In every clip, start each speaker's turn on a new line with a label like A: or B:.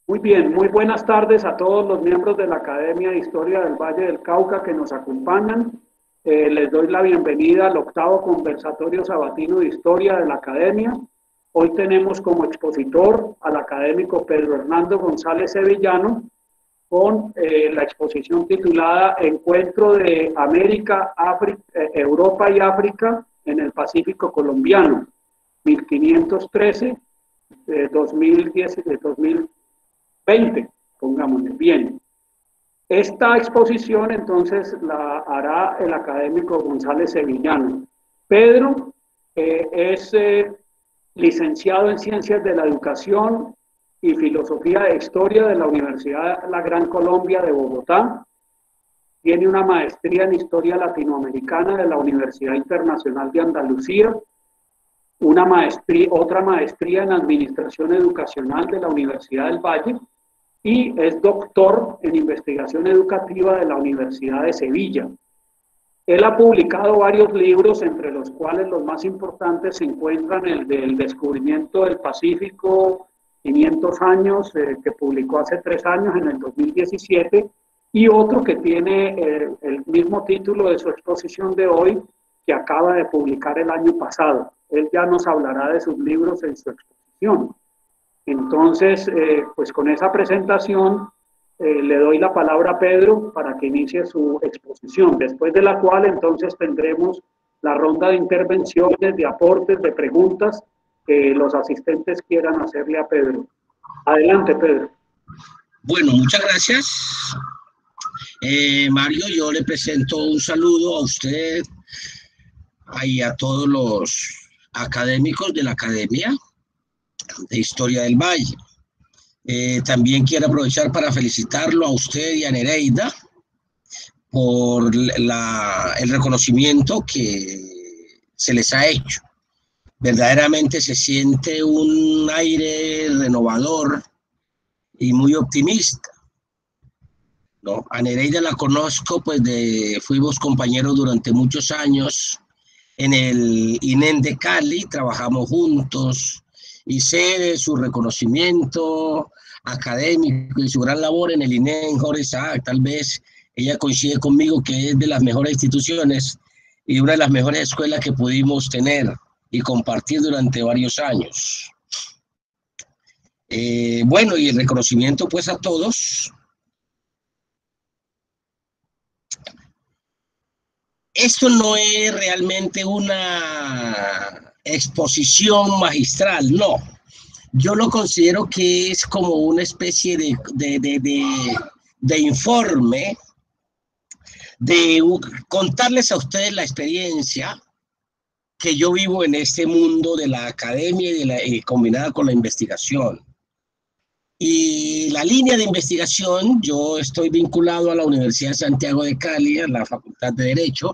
A: Muy bien, muy buenas tardes a todos los miembros de la Academia de Historia del Valle del Cauca que nos acompañan. Les doy la bienvenida al octavo conversatorio sabatino de Historia de la Academia. Hoy tenemos como expositor al académico Pedro Hernando González Sevillano con la exposición titulada Encuentro de América, Europa y África en el Pacífico Colombiano, 1513-2020, pongámosle bien. Esta exposición entonces la hará el académico González Sevillano. Pedro es licenciado en Ciencias de la Educación y Filosofía de Historia de la Universidad La Gran Colombia de Bogotá. Tiene una maestría en Historia Latinoamericana de la Universidad Internacional de Andalucía, otra maestría en Administración Educacional de la Universidad del Valle y es doctor en Investigación Educativa de la Universidad de Sevilla. Él ha publicado varios libros, entre los cuales los más importantes se encuentran el del descubrimiento del Pacífico, 500 años, que publicó hace 3 años, en el 2017, y otro que tiene el mismo título de su exposición de hoy, que acaba de publicar el año pasado. Él ya nos hablará de sus libros en su exposición. Entonces, pues con esa presentación le doy la palabra a Pedro para que inicie su exposición, después de la cual entonces tendremos la ronda de intervenciones, de aportes, de preguntas que los asistentes quieran hacerle a Pedro. Adelante, Pedro.
B: Bueno, muchas gracias. Mario, yo le presento un saludo a usted y a todos los académicos de la Academia de Historia del Valle. También quiero aprovechar para felicitarlo a usted y a Nereida por el reconocimiento que se les ha hecho. Verdaderamente se siente un aire renovador y muy optimista, ¿no? A Nereida la conozco, pues fuimos compañeros durante muchos años en el INEN de Cali, trabajamos juntos y sé de su reconocimiento académico y su gran labor en el INEN Jorge Isaac. Tal vez ella coincide conmigo que es de las mejores instituciones y una de las mejores escuelas que pudimos tener y compartir durante varios años. Bueno, y el reconocimiento pues a todos. Esto no es realmente una exposición magistral, no. Yo lo considero que es como una especie de informe, de contarles a ustedes la experiencia que yo vivo en este mundo de la academia y combinada con la investigación. Y la línea de investigación, yo estoy vinculado a la Universidad de Santiago de Cali, a la Facultad de Derecho,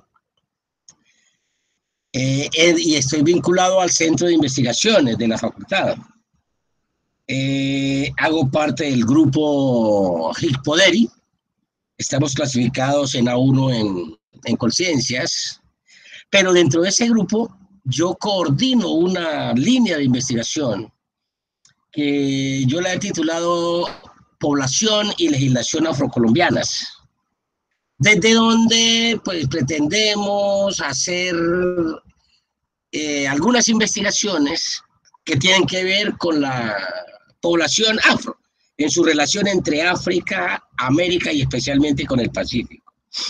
B: y estoy vinculado al Centro de Investigaciones de la facultad. Hago parte del grupo HIC-PODERI, estamos clasificados en A1 en Conciencias, pero dentro de ese grupo yo coordino una línea de investigación que yo la he titulado Población y Legislación Afrocolombianas, desde donde pues pretendemos hacer algunas investigaciones que tienen que ver con la población afro, en su relación entre África, América y especialmente con el Pacífico.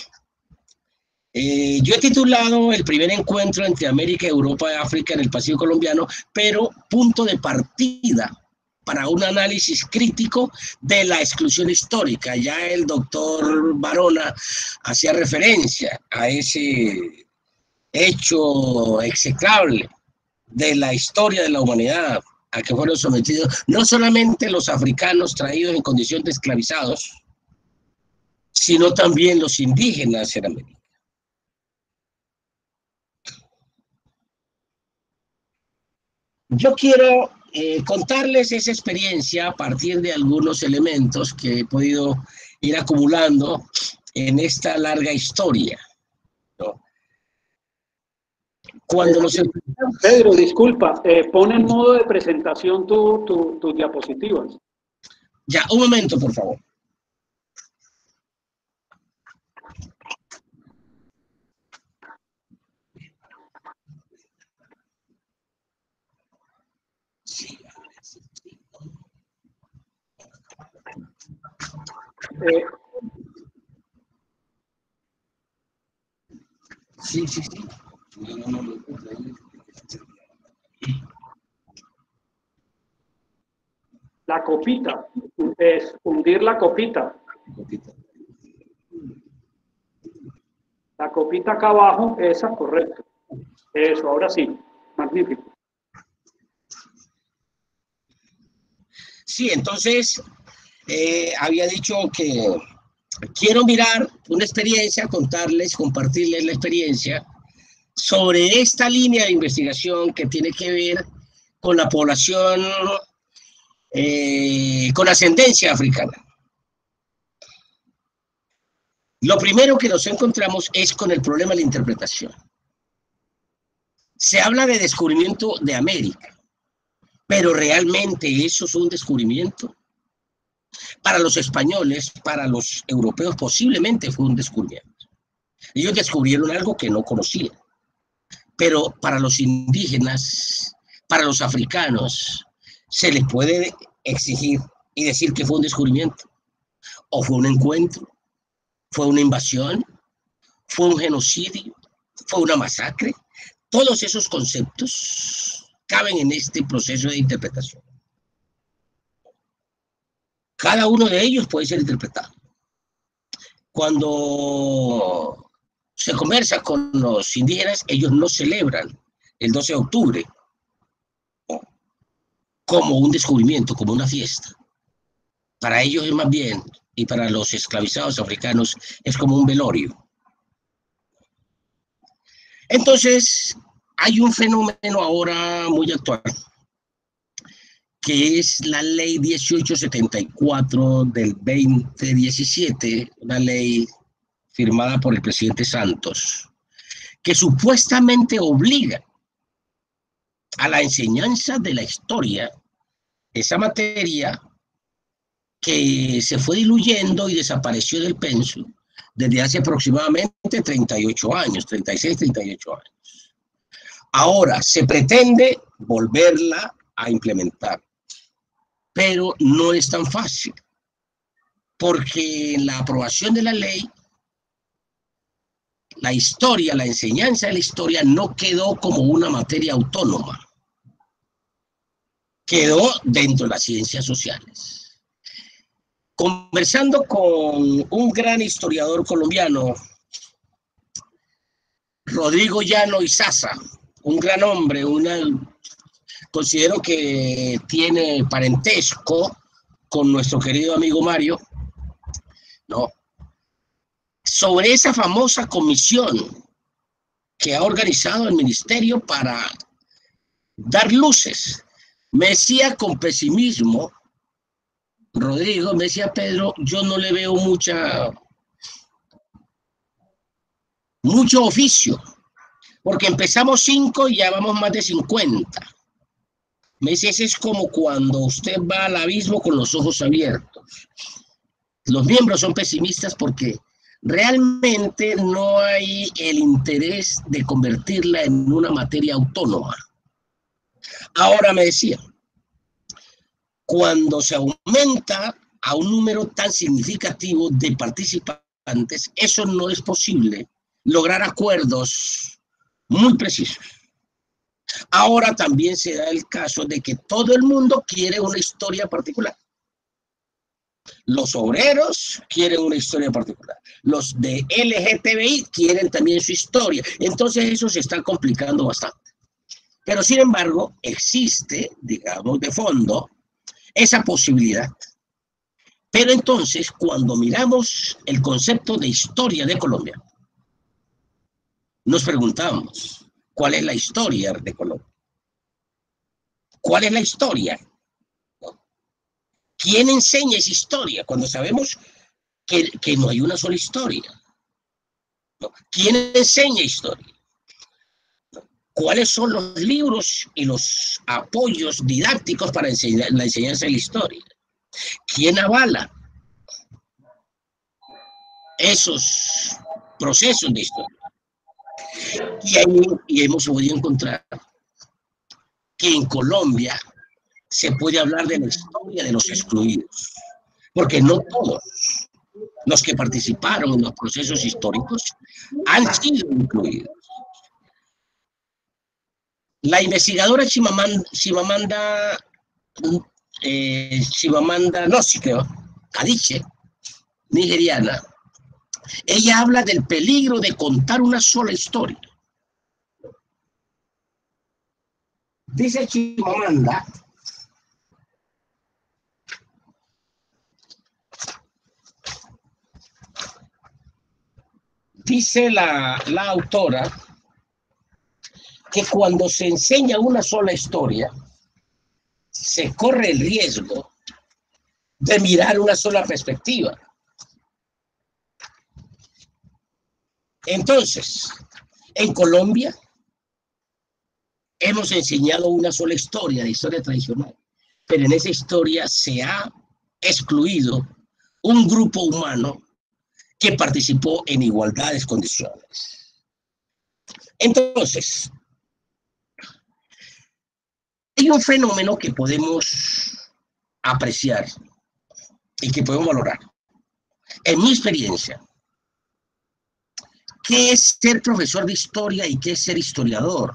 B: Yo he titulado el primer encuentro entre América, Europa y África en el Pacífico colombiano, pero punto de partida para un análisis crítico de la exclusión histórica. Ya el doctor Barona hacía referencia a ese hecho execrable de la historia de la humanidad a que fueron sometidos no solamente los africanos traídos en condición de esclavizados, sino también los indígenas en América. Yo quiero contarles esa experiencia a partir de algunos elementos que he podido ir acumulando en esta larga historia, ¿no? Cuando nos enfrentamos...
A: Pedro, disculpa, pon en modo de presentación tus diapositivas.
B: Ya, un momento, por favor.
A: Eh,
B: Sí, sí, sí. No.
A: la copita, es hundir la copita. La copita acá abajo, esa, correcto. Eso, ahora sí, magnífico.
B: Sí, entonces había dicho que quiero mirar una experiencia, contarles, compartirles la experiencia sobre esta línea de investigación que tiene que ver con la población con ascendencia africana. Lo primero que nos encontramos es con el problema de la interpretación. Se habla de descubrimiento de América, pero realmente eso es un descubrimiento. Para los españoles, para los europeos, posiblemente fue un descubrimiento. Ellos descubrieron algo que no conocían, pero para los indígenas, para los africanos, se les puede exigir y decir que fue un descubrimiento, o fue un encuentro, fue una invasión, fue un genocidio, fue una masacre. Todos esos conceptos caben en este proceso de interpretación. Cada uno de ellos puede ser interpretado. Cuando se conversa con los indígenas, ellos no celebran el 12 de octubre como un descubrimiento, como una fiesta. Para ellos es más bien, y para los esclavizados africanos, es como un velorio. Entonces, hay un fenómeno ahora muy actual, que es la ley 1874 del 2017, una ley firmada por el presidente Santos, que supuestamente obliga a la enseñanza de la historia, esa materia que se fue diluyendo y desapareció del pensum desde hace aproximadamente 38 años, 36, 38 años. Ahora se pretende volverla a implementar, pero no es tan fácil, porque en la aprobación de la ley, la historia, la enseñanza de la historia no quedó como una materia autónoma, quedó dentro de las ciencias sociales. Conversando con un gran historiador colombiano, Rodrigo Llano Izaza, un gran hombre, considero que tiene parentesco con nuestro querido amigo Mario, ¿no? Sobre esa famosa comisión que ha organizado el ministerio para dar luces. Me decía con pesimismo, Rodrigo, me decía Pedro, yo no le veo mucho oficio, porque empezamos 5 y ya vamos más de 50. Me dice, ese es como cuando usted va al abismo con los ojos abiertos. Los miembros son pesimistas porque realmente no hay el interés de convertirla en una materia autónoma. Ahora me decía, cuando se aumenta a un número tan significativo de participantes, eso no es posible lograr acuerdos muy precisos. Ahora también se da el caso de que todo el mundo quiere una historia particular. Los obreros quieren una historia particular. Los de LGTBI quieren también su historia. Entonces eso se está complicando bastante. Pero sin embargo, existe, digamos, de fondo, esa posibilidad. Pero entonces, cuando miramos el concepto de historia de Colombia, nos preguntamos, ¿cuál es la historia de Colombia? ¿Cuál es la historia? ¿Quién enseña esa historia? Cuando sabemos que no hay una sola historia. ¿Quién enseña historia? ¿Cuáles son los libros y los apoyos didácticos para la enseñanza de la historia? ¿Quién avala esos procesos de historia? Y hemos podido encontrar que en Colombia se puede hablar de la historia de los excluidos, porque no todos los que participaron en los procesos históricos han sido incluidos. La investigadora Chimamanda Ngozi Adichie, nigeriana, ella habla del peligro de contar una sola historia. Dice Chimamanda dice la autora que cuando se enseña una sola historia, se corre el riesgo de mirar una sola perspectiva. Entonces, en Colombia hemos enseñado una sola historia, la historia tradicional, pero en esa historia se ha excluido un grupo humano que participó en igualdades condiciones. Entonces, hay un fenómeno que podemos apreciar y que podemos valorar. En mi experiencia, ¿qué es ser profesor de historia y qué es ser historiador?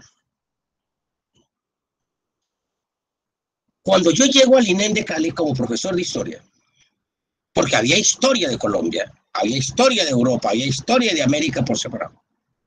B: Cuando yo llego al INEM de Cali como profesor de historia, porque había historia de Colombia, había historia de Europa, había historia de América por separado,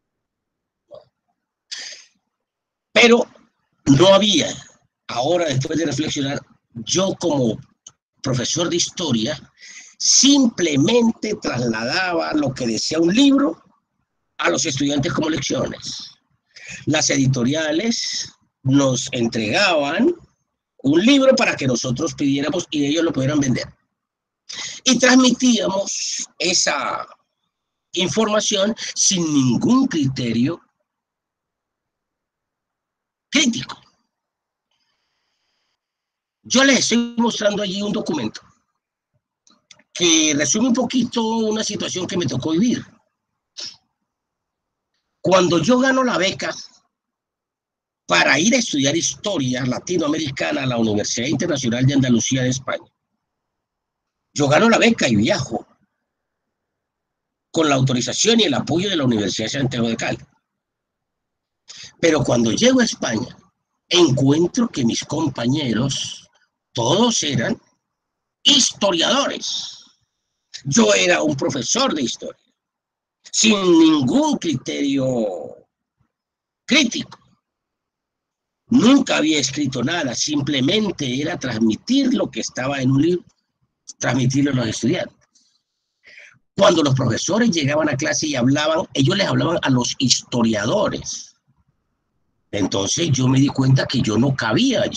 B: pero no había, ahora después de reflexionar, yo como profesor de historia simplemente trasladaba lo que decía un libro a los estudiantes como lecciones. Las editoriales nos entregaban un libro para que nosotros pidiéramos y ellos lo pudieran vender. Y transmitíamos esa información sin ningún criterio crítico. Yo les estoy mostrando allí un documento que resume un poquito una situación que me tocó vivir. Cuando yo gano la beca para ir a estudiar historia latinoamericana a la Universidad Internacional de Andalucía de España, yo gano la beca y viajo con la autorización y el apoyo de la Universidad de Santiago de Cali. Pero cuando llego a España, encuentro que mis compañeros, todos eran historiadores. Yo era un profesor de historia, sin ningún criterio crítico. Nunca había escrito nada, simplemente era transmitir lo que estaba en un libro, transmitirlo a los estudiantes. Cuando los profesores llegaban a clase y hablaban, ellos les hablaban a los historiadores. Entonces yo me di cuenta que yo no cabía allí.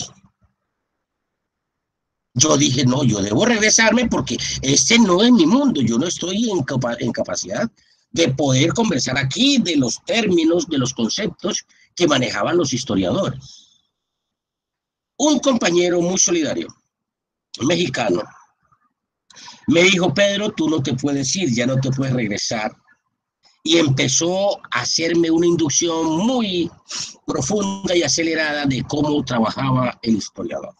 B: Yo dije, no, yo debo regresarme porque este no es mi mundo. Yo no estoy en capacidad de poder conversar aquí de los términos, de los conceptos que manejaban los historiadores. Un compañero muy solidario, mexicano, me dijo, Pedro, tú no te puedes ir, ya no te puedes regresar. Y empezó a hacerme una inducción muy profunda y acelerada de cómo trabajaba el historiador.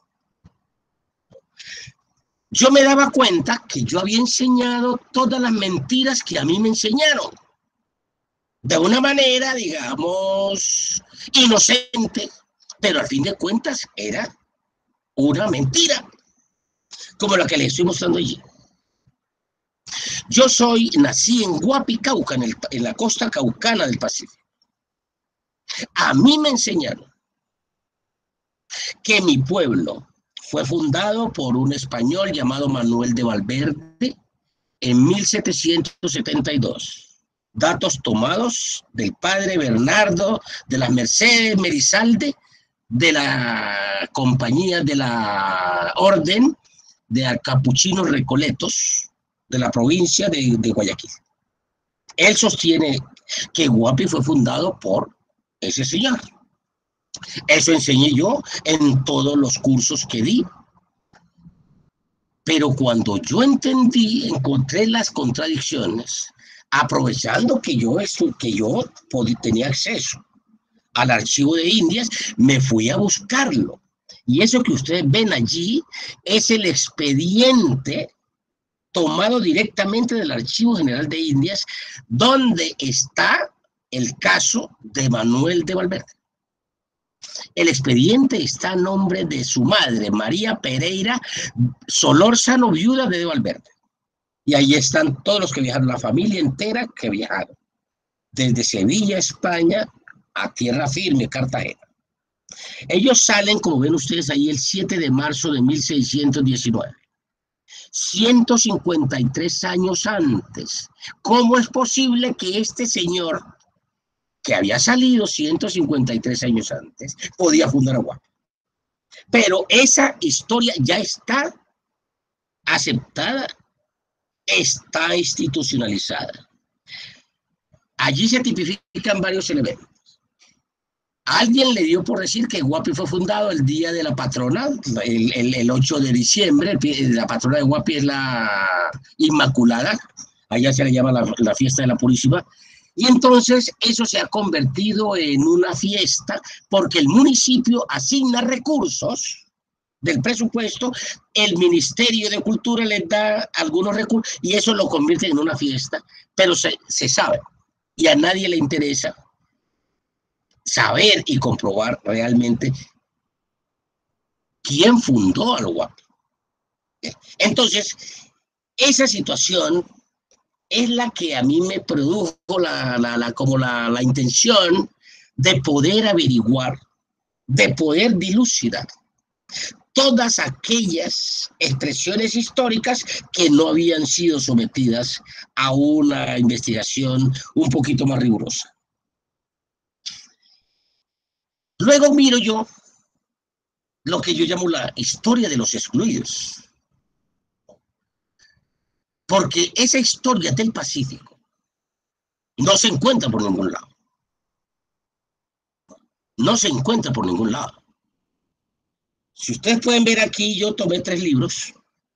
B: Yo me daba cuenta que yo había enseñado todas las mentiras que a mí me enseñaron. De una manera, digamos, inocente, pero al fin de cuentas era una mentira, como la que les estoy mostrando allí. Yo nací en Guapi, Cauca, en la costa caucana del Pacífico. A mí me enseñaron que mi pueblo fue fundado por un español llamado Manuel de Valverde en 1772. Datos tomados del padre Bernardo de las Mercedes Merizalde, de la compañía de la Orden de Capuchinos Recoletos de la provincia de Guayaquil. Él sostiene que Guapi fue fundado por ese señor. Eso enseñé yo en todos los cursos que di. Pero cuando yo encontré las contradicciones, aprovechando que yo tenía acceso al archivo de Indias, me fui a buscarlo. Y eso que ustedes ven allí es el expediente tomado directamente del Archivo General de Indias, donde está el caso de Manuel de Valverde. El expediente está a nombre de su madre, María Pereira Solórzano, viuda de Valverde. Y ahí están todos los que viajaron, la familia entera que viajaron, desde Sevilla, España, a tierra firme, Cartagena. Ellos salen, como ven ustedes ahí, el 7 de marzo de 1619. 153 años antes. ¿Cómo es posible que este señor, que había salido 153 años antes, podía fundar Aguapi? Pero esa historia ya está aceptada, está institucionalizada. Allí se tipifican varios elementos. Alguien le dio por decir que Guapi fue fundado el día de la patrona, el 8 de diciembre. La patrona de Guapi es la Inmaculada, allá se le llama la fiesta de la Purísima. Y entonces eso se ha convertido en una fiesta porque el municipio asigna recursos del presupuesto, el Ministerio de Cultura les da algunos recursos y eso lo convierte en una fiesta, pero se sabe y a nadie le interesa saber y comprobar realmente quién fundó al Guapi. Entonces, esa situación es la que a mí me produjo la intención de poder averiguar, de poder dilucidar todas aquellas expresiones históricas que no habían sido sometidas a una investigación un poquito más rigurosa. Luego miro yo lo que yo llamo la historia de los excluidos. Porque esa historia del Pacífico no se encuentra por ningún lado. No se encuentra por ningún lado. Si ustedes pueden ver aquí, yo tomé 3 libros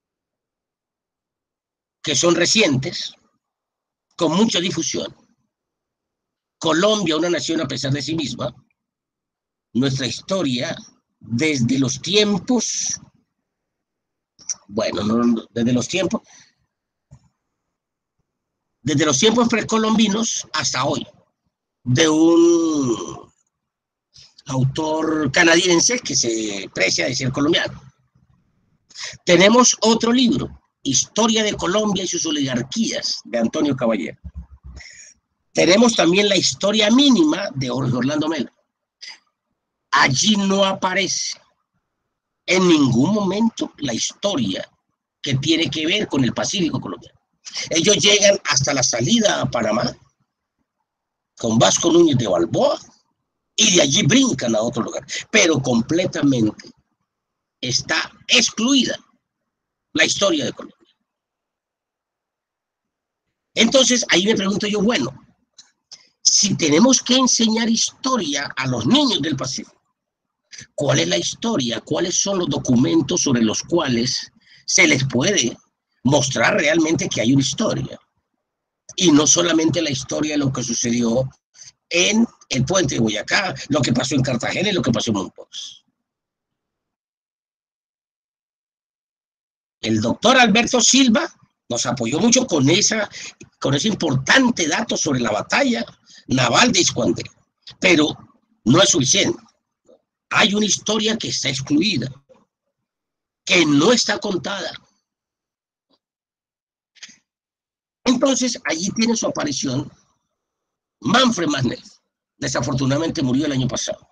B: que son recientes, con mucha difusión. Colombia, una nación a pesar de sí misma. Nuestra historia desde los tiempos, desde los tiempos precolombinos hasta hoy, de un autor canadiense que se precia de ser colombiano. Tenemos otro libro, Historia de Colombia y sus oligarquías, de Antonio Caballero. Tenemos también la Historia Mínima de Jorge Orlando Melo. Allí no aparece en ningún momento la historia que tiene que ver con el Pacífico colombiano. Ellos llegan hasta la salida a Panamá con Vasco Núñez de Balboa y de allí brincan a otro lugar, pero completamente está excluida la historia de Colombia. Entonces ahí me pregunto yo, bueno, si tenemos que enseñar historia a los niños del Pacífico, ¿cuál es la historia? ¿Cuáles son los documentos sobre los cuales se les puede mostrar realmente que hay una historia? Y no solamente la historia de lo que sucedió en el puente de Boyacá, lo que pasó en Cartagena y lo que pasó en Monpós. El doctor Alberto Silva nos apoyó mucho con ese importante dato sobre la batalla naval de Iscuandé, pero no es suficiente. Hay una historia que está excluida, que no está contada. Entonces, allí tiene su aparición Manfred Mannes. Desafortunadamente murió el año pasado.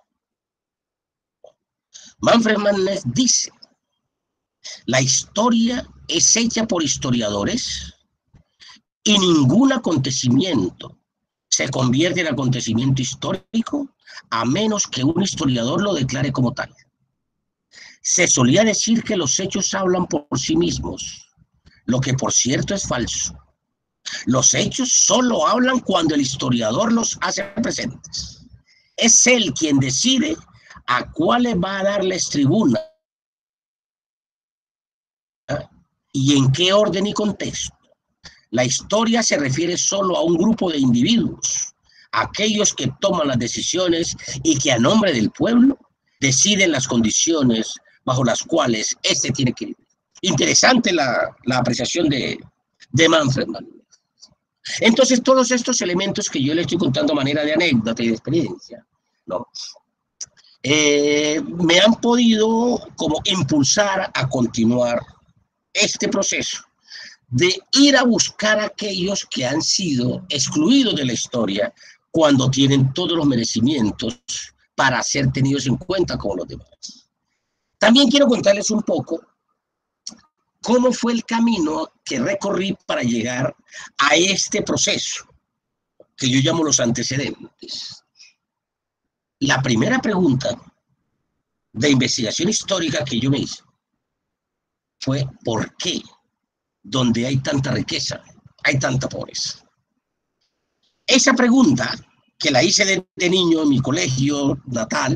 B: Manfred Mannes dice: la historia es hecha por historiadores y ningún acontecimiento se convierte en acontecimiento histórico a menos que un historiador lo declare como tal. Se solía decir que los hechos hablan por sí mismos, lo que por cierto es falso. Los hechos solo hablan cuando el historiador los hace presentes. Es él quien decide a cuáles va a darles tribuna y en qué orden y contexto. La historia se refiere solo a un grupo de individuos, aquellos que toman las decisiones y que a nombre del pueblo deciden las condiciones bajo las cuales éste tiene que vivir. Interesante la apreciación de Manfred Mannlich. Entonces, todos estos elementos que yo le estoy contando a manera de anécdota y de experiencia, ¿no? Me han podido como impulsar a continuar este proceso de ir a buscar a aquellos que han sido excluidos de la historia cuando tienen todos los merecimientos para ser tenidos en cuenta como los demás. También quiero contarles un poco cómo fue el camino que recorrí para llegar a este proceso, que yo llamo los antecedentes. La primera pregunta de investigación histórica que yo me hice fue: ¿por qué donde hay tanta riqueza hay tanta pobreza? Esa pregunta, que la hice de niño en mi colegio natal,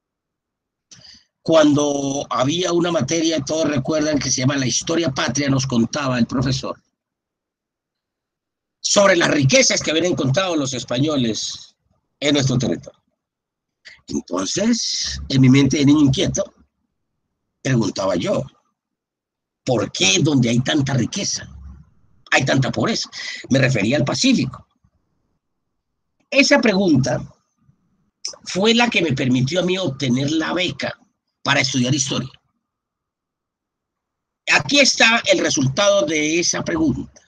B: cuando había una materia, todos recuerdan, que se llama la historia patria, nos contaba el profesor sobre las riquezas que habían encontrado los españoles en nuestro territorio. Entonces, en mi mente de niño inquieto, preguntaba yo: ¿por qué donde hay tanta riqueza hay tanta pobreza? Me refería al Pacífico. Esa pregunta fue la que me permitió a mí obtener la beca para estudiar historia. Aquí está el resultado de esa pregunta.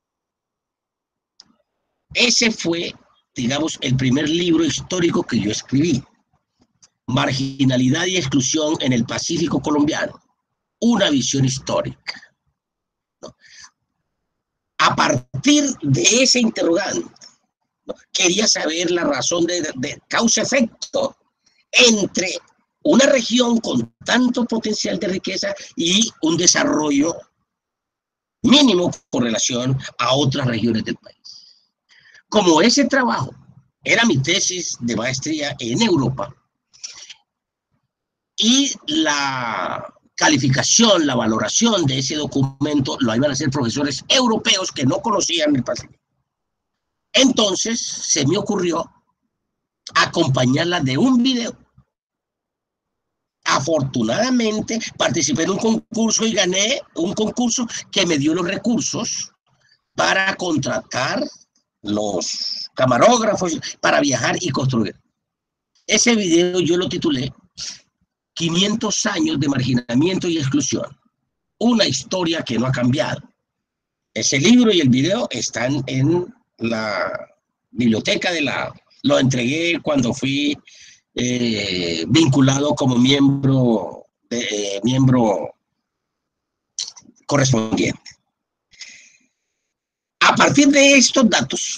B: Ese fue, digamos, el primer libro histórico que yo escribí: Marginalidad y exclusión en el Pacífico colombiano, una visión histórica. ¿No? A partir de ese interrogante, ¿no?, quería saber la razón de causa-efecto entre una región con tanto potencial de riqueza y un desarrollo mínimo con relación a otras regiones del país. Como ese trabajo era mi tesis de maestría en Europa, y la calificación, la valoración de ese documento lo iban a hacer profesores europeos que no conocían el Pacífico, entonces se me ocurrió acompañarla de un video. Afortunadamente participé en un concurso y gané un concurso que me dio los recursos para contratar los camarógrafos para viajar y construir. Ese video yo lo titulé 500 años de marginamiento y exclusión, una historia que no ha cambiado. Ese libro y el video están en la biblioteca lo entregué cuando fui vinculado como miembro correspondiente. A partir de estos datos,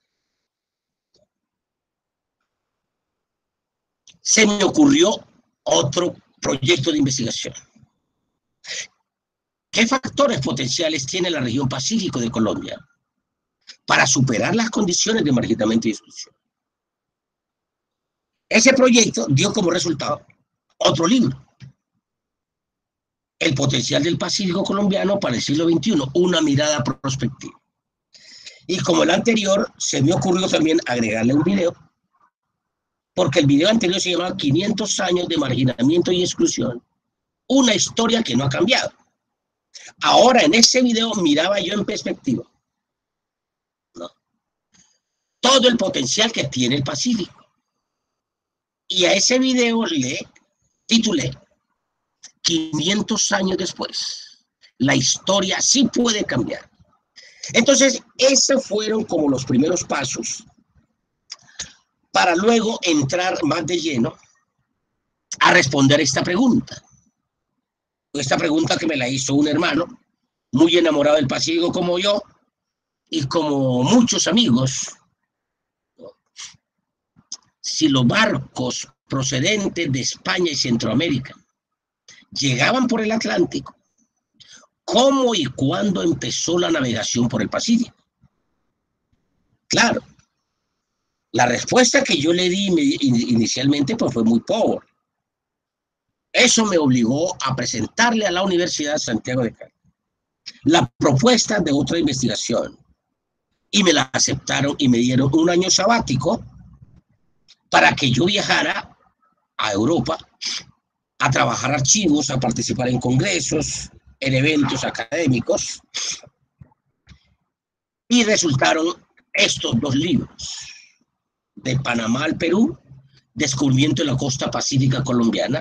B: se me ocurrió otro proyecto de investigación. ¿Qué factores potenciales tiene la región Pacífico de Colombia para superar las condiciones de marginamiento y exclusión? Ese proyecto dio como resultado otro libro: El potencial del Pacífico colombiano para el siglo XXI, una mirada prospectiva. Y como el anterior, se me ocurrió también agregarle un video, porque el video anterior se llamaba 500 años de marginamiento y exclusión, una historia que no ha cambiado. Ahora, en ese video miraba yo en perspectiva, ¿no?, todo el potencial que tiene el Pacífico. Y a ese video le titulé 500 años después, la historia sí puede cambiar. Entonces, esos fueron como los primeros pasos para luego entrar más de lleno a responder esta pregunta. Esta pregunta que me la hizo un hermano muy enamorado del Pacífico como yo, y como muchos amigos: si los barcos procedentes de España y Centroamérica llegaban por el Atlántico, ¿cómo y cuándo empezó la navegación por el Pacífico? Claro, la respuesta que yo le di inicialmente pues fue muy pobre. Eso me obligó a presentarle a la Universidad Santiago de Cali la propuesta de otra investigación y me la aceptaron y me dieron un año sabático para que yo viajara a Europa a trabajar archivos, a participar en congresos, en eventos académicos, y resultaron estos dos libros: De Panamá al Perú, Descubrimiento de la Costa Pacífica Colombiana,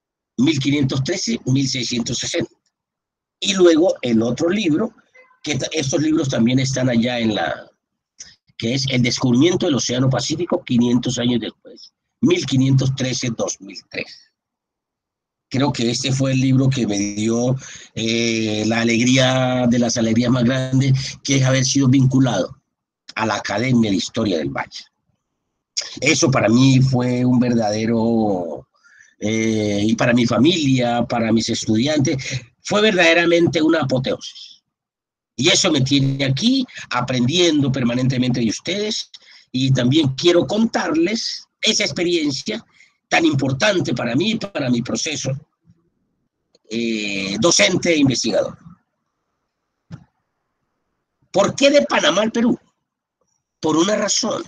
B: 1513-1660. Y luego el otro libro, que estos libros también están allá en la, que es El Descubrimiento del Océano Pacífico 500 años después, 1513-2003. Creo que este fue el libro que me dio la alegría de las alegrías más grandes, que es haber sido vinculado a la Academia de Historia del Valle. Eso para mí fue un verdadero, y para mi familia, para mis estudiantes, fue verdaderamente una apoteosis. Y eso me tiene aquí aprendiendo permanentemente de ustedes, y también quiero contarles esa experiencia tan importante para mí, para mi proceso docente e investigador. ¿Por qué de Panamá al Perú? Por una razón.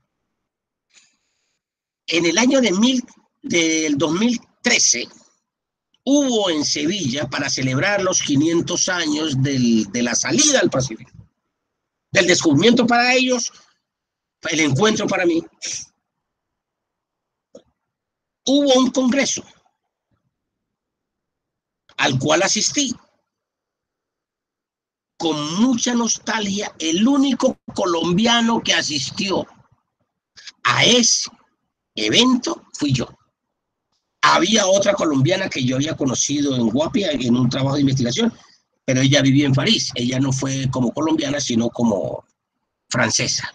B: En el año del 2013 hubo en Sevilla, para celebrar los 500 años de la salida al Pacífico, del descubrimiento para ellos, el encuentro para mí, hubo un congreso al cual asistí con mucha nostalgia. El único colombiano que asistió a ese evento fui yo. Había otra colombiana que yo había conocido en Guapia en un trabajo de investigación, pero ella vivía en París. Ella no fue como colombiana, sino como francesa.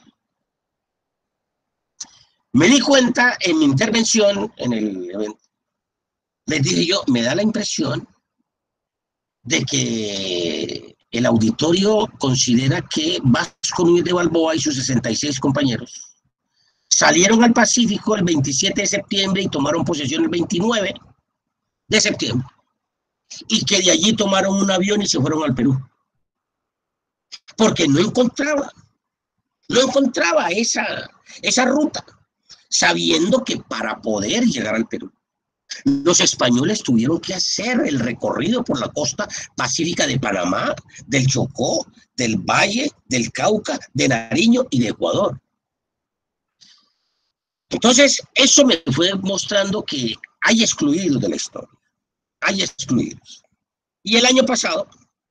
B: Me di cuenta en mi intervención en el evento, les dije yo, me da la impresión de que el auditorio considera que Vasco Núñez de Balboa y sus 66 compañeros salieron al Pacífico el 27 de septiembre y tomaron posesión el 29 de septiembre, y que de allí tomaron un avión y se fueron al Perú, porque no encontraba esa ruta, sabiendo que para poder llegar al Perú, los españoles tuvieron que hacer el recorrido por la costa pacífica de Panamá, del Chocó, del Valle, del Cauca, de Nariño y de Ecuador. Entonces, eso me fue mostrando que hay excluidos de la historia, hay excluidos. Y el año pasado,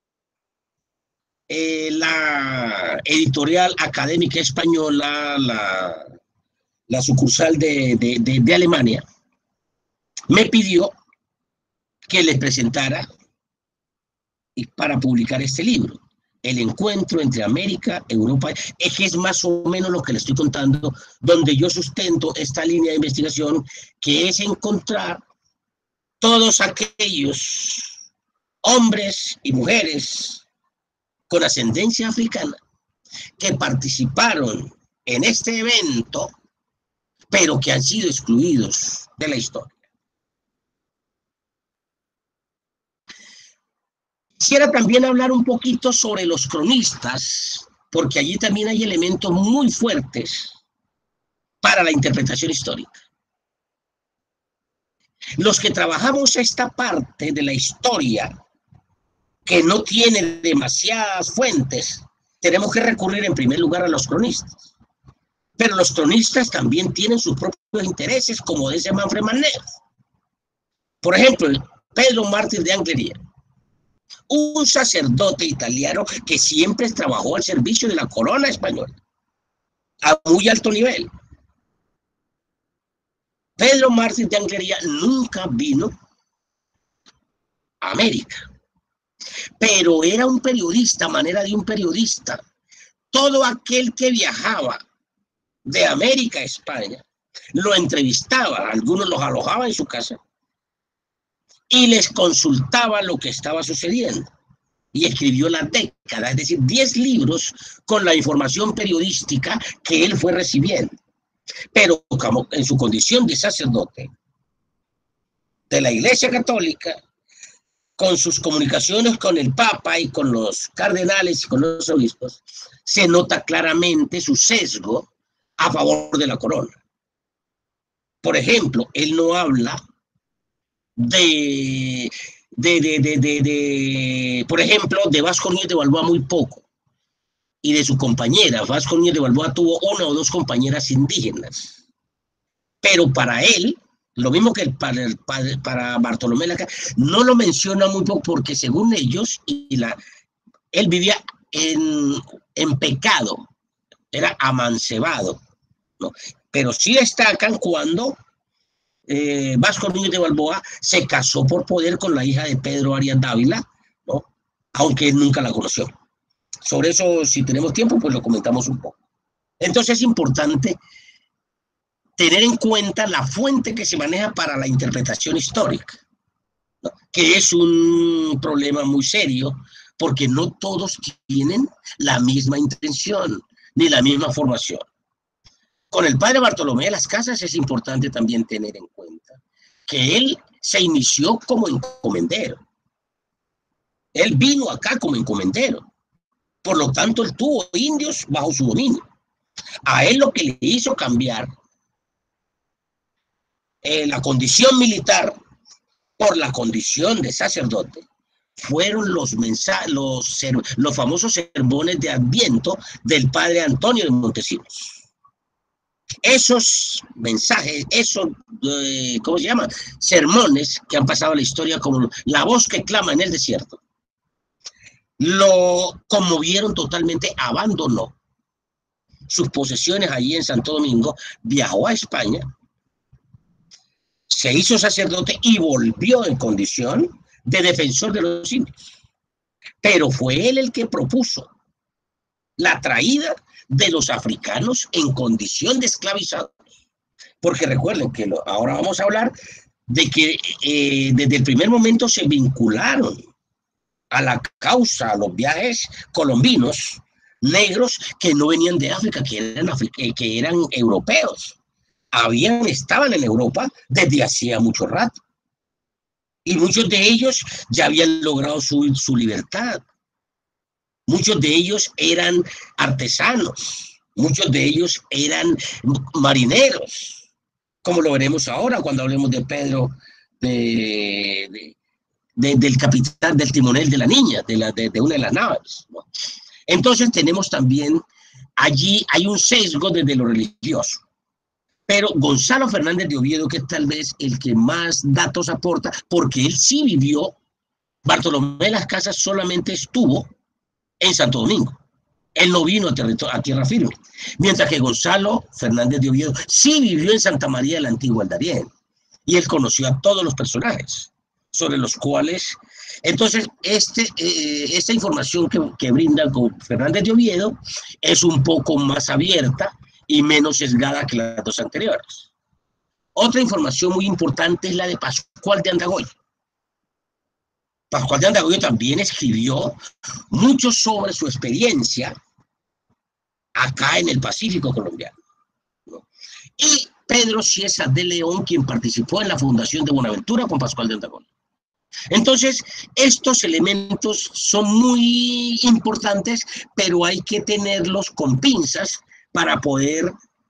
B: la editorial académica española, la sucursal de Alemania, me pidió que les presentara para publicar este libro, El encuentro entre América, Europa. Es que es más o menos lo que le estoy contando, donde yo sustento esta línea de investigación, que es encontrar todos aquellos hombres y mujeres con ascendencia africana que participaron en este evento, pero que han sido excluidos de la historia. Quisiera también hablar un poquito sobre los cronistas, porque allí también hay elementos muy fuertes para la interpretación histórica. Los que trabajamos esta parte de la historia, que no tiene demasiadas fuentes, tenemos que recurrir en primer lugar a los cronistas. Pero los cronistas también tienen sus propios intereses, como dice Manfred Manner. Por ejemplo, Pedro Mártir de Anglería, un sacerdote italiano que siempre trabajó al servicio de la corona española, a muy alto nivel. Pedro Mártir de Anglería nunca vino a América, pero era un periodista, a manera de un periodista. Todo aquel que viajaba de América a España lo entrevistaba, algunos los alojaba en su casa y les consultaba lo que estaba sucediendo. Y escribió La Década, es decir, 10 libros con la información periodística que él fue recibiendo. Pero como en su condición de sacerdote de la Iglesia Católica, con sus comunicaciones con el Papa y con los cardenales y con los obispos, se nota claramente su sesgo a favor de la corona. Por ejemplo, él no habla por ejemplo, de Vasco Núñez de Balboa muy poco, y de su compañera. Vasco Núñez de Balboa tuvo una o dos compañeras indígenas, pero para él, lo mismo que para Bartolomé Lacaze, no lo menciona muy poco porque según ellos, él vivía en pecado, era amancebado, ¿no? Pero sí destacan cuando Vasco Núñez de Balboa se casó por poder con la hija de Pedro Arias Dávila, ¿no? Aunque él nunca la conoció. Sobre eso, si tenemos tiempo, pues lo comentamos un poco. Entonces es importante tener en cuenta la fuente que se maneja para la interpretación histórica, ¿no? Que es un problema muy serio, porque no todos tienen la misma intención ni la misma formación. Con el padre Bartolomé de las Casas es importante también tener en cuenta que él se inició como encomendero. Él vino acá como encomendero. Por lo tanto, él tuvo indios bajo su dominio. A él lo que le hizo cambiar la condición militar por la condición de sacerdote fueron los famosos sermones de Adviento del padre Antonio de Montesinos. Esos mensajes, ¿cómo se llama? Sermones que han pasado a la historia como la voz que clama en el desierto, lo conmovieron totalmente, abandonó sus posesiones allí en Santo Domingo, viajó a España, se hizo sacerdote y volvió en condición de defensor de los indios. Pero fue él el que propuso la traída de los africanos en condición de esclavizados. Porque recuerden que ahora vamos a hablar de que desde el primer momento se vincularon a la causa, a los viajes colombinos negros que no venían de África, que eran europeos. Estaban en Europa desde hacía mucho rato. Y muchos de ellos ya habían logrado su libertad. Muchos de ellos eran artesanos, muchos de ellos eran marineros, como lo veremos ahora cuando hablemos de Pedro, del capitán, del timonel de la niña, de una de las naves, ¿no? Entonces tenemos también, allí hay un sesgo desde lo religioso. Pero Gonzalo Fernández de Oviedo, que es tal vez el que más datos aporta, porque él sí vivió, Bartolomé de las Casas solamente estuvo en Santo Domingo. Él no vino a tierra firme. Mientras que Gonzalo Fernández de Oviedo sí vivió en Santa María del Antiguo al Darién. Y él conoció a todos los personajes sobre los cuales... Entonces, esta información que brinda con Fernández de Oviedo es un poco más abierta y menos sesgada que las dos anteriores. Otra información muy importante es la de Pascual de Andagoyo. Pascual de Andagoyo también escribió mucho sobre su experiencia acá en el Pacífico colombiano, ¿no? Y Pedro Cieza de León, quien participó en la fundación de Buenaventura con Pascual de Andagoyo. Entonces, estos elementos son muy importantes, pero hay que tenerlos con pinzas para poder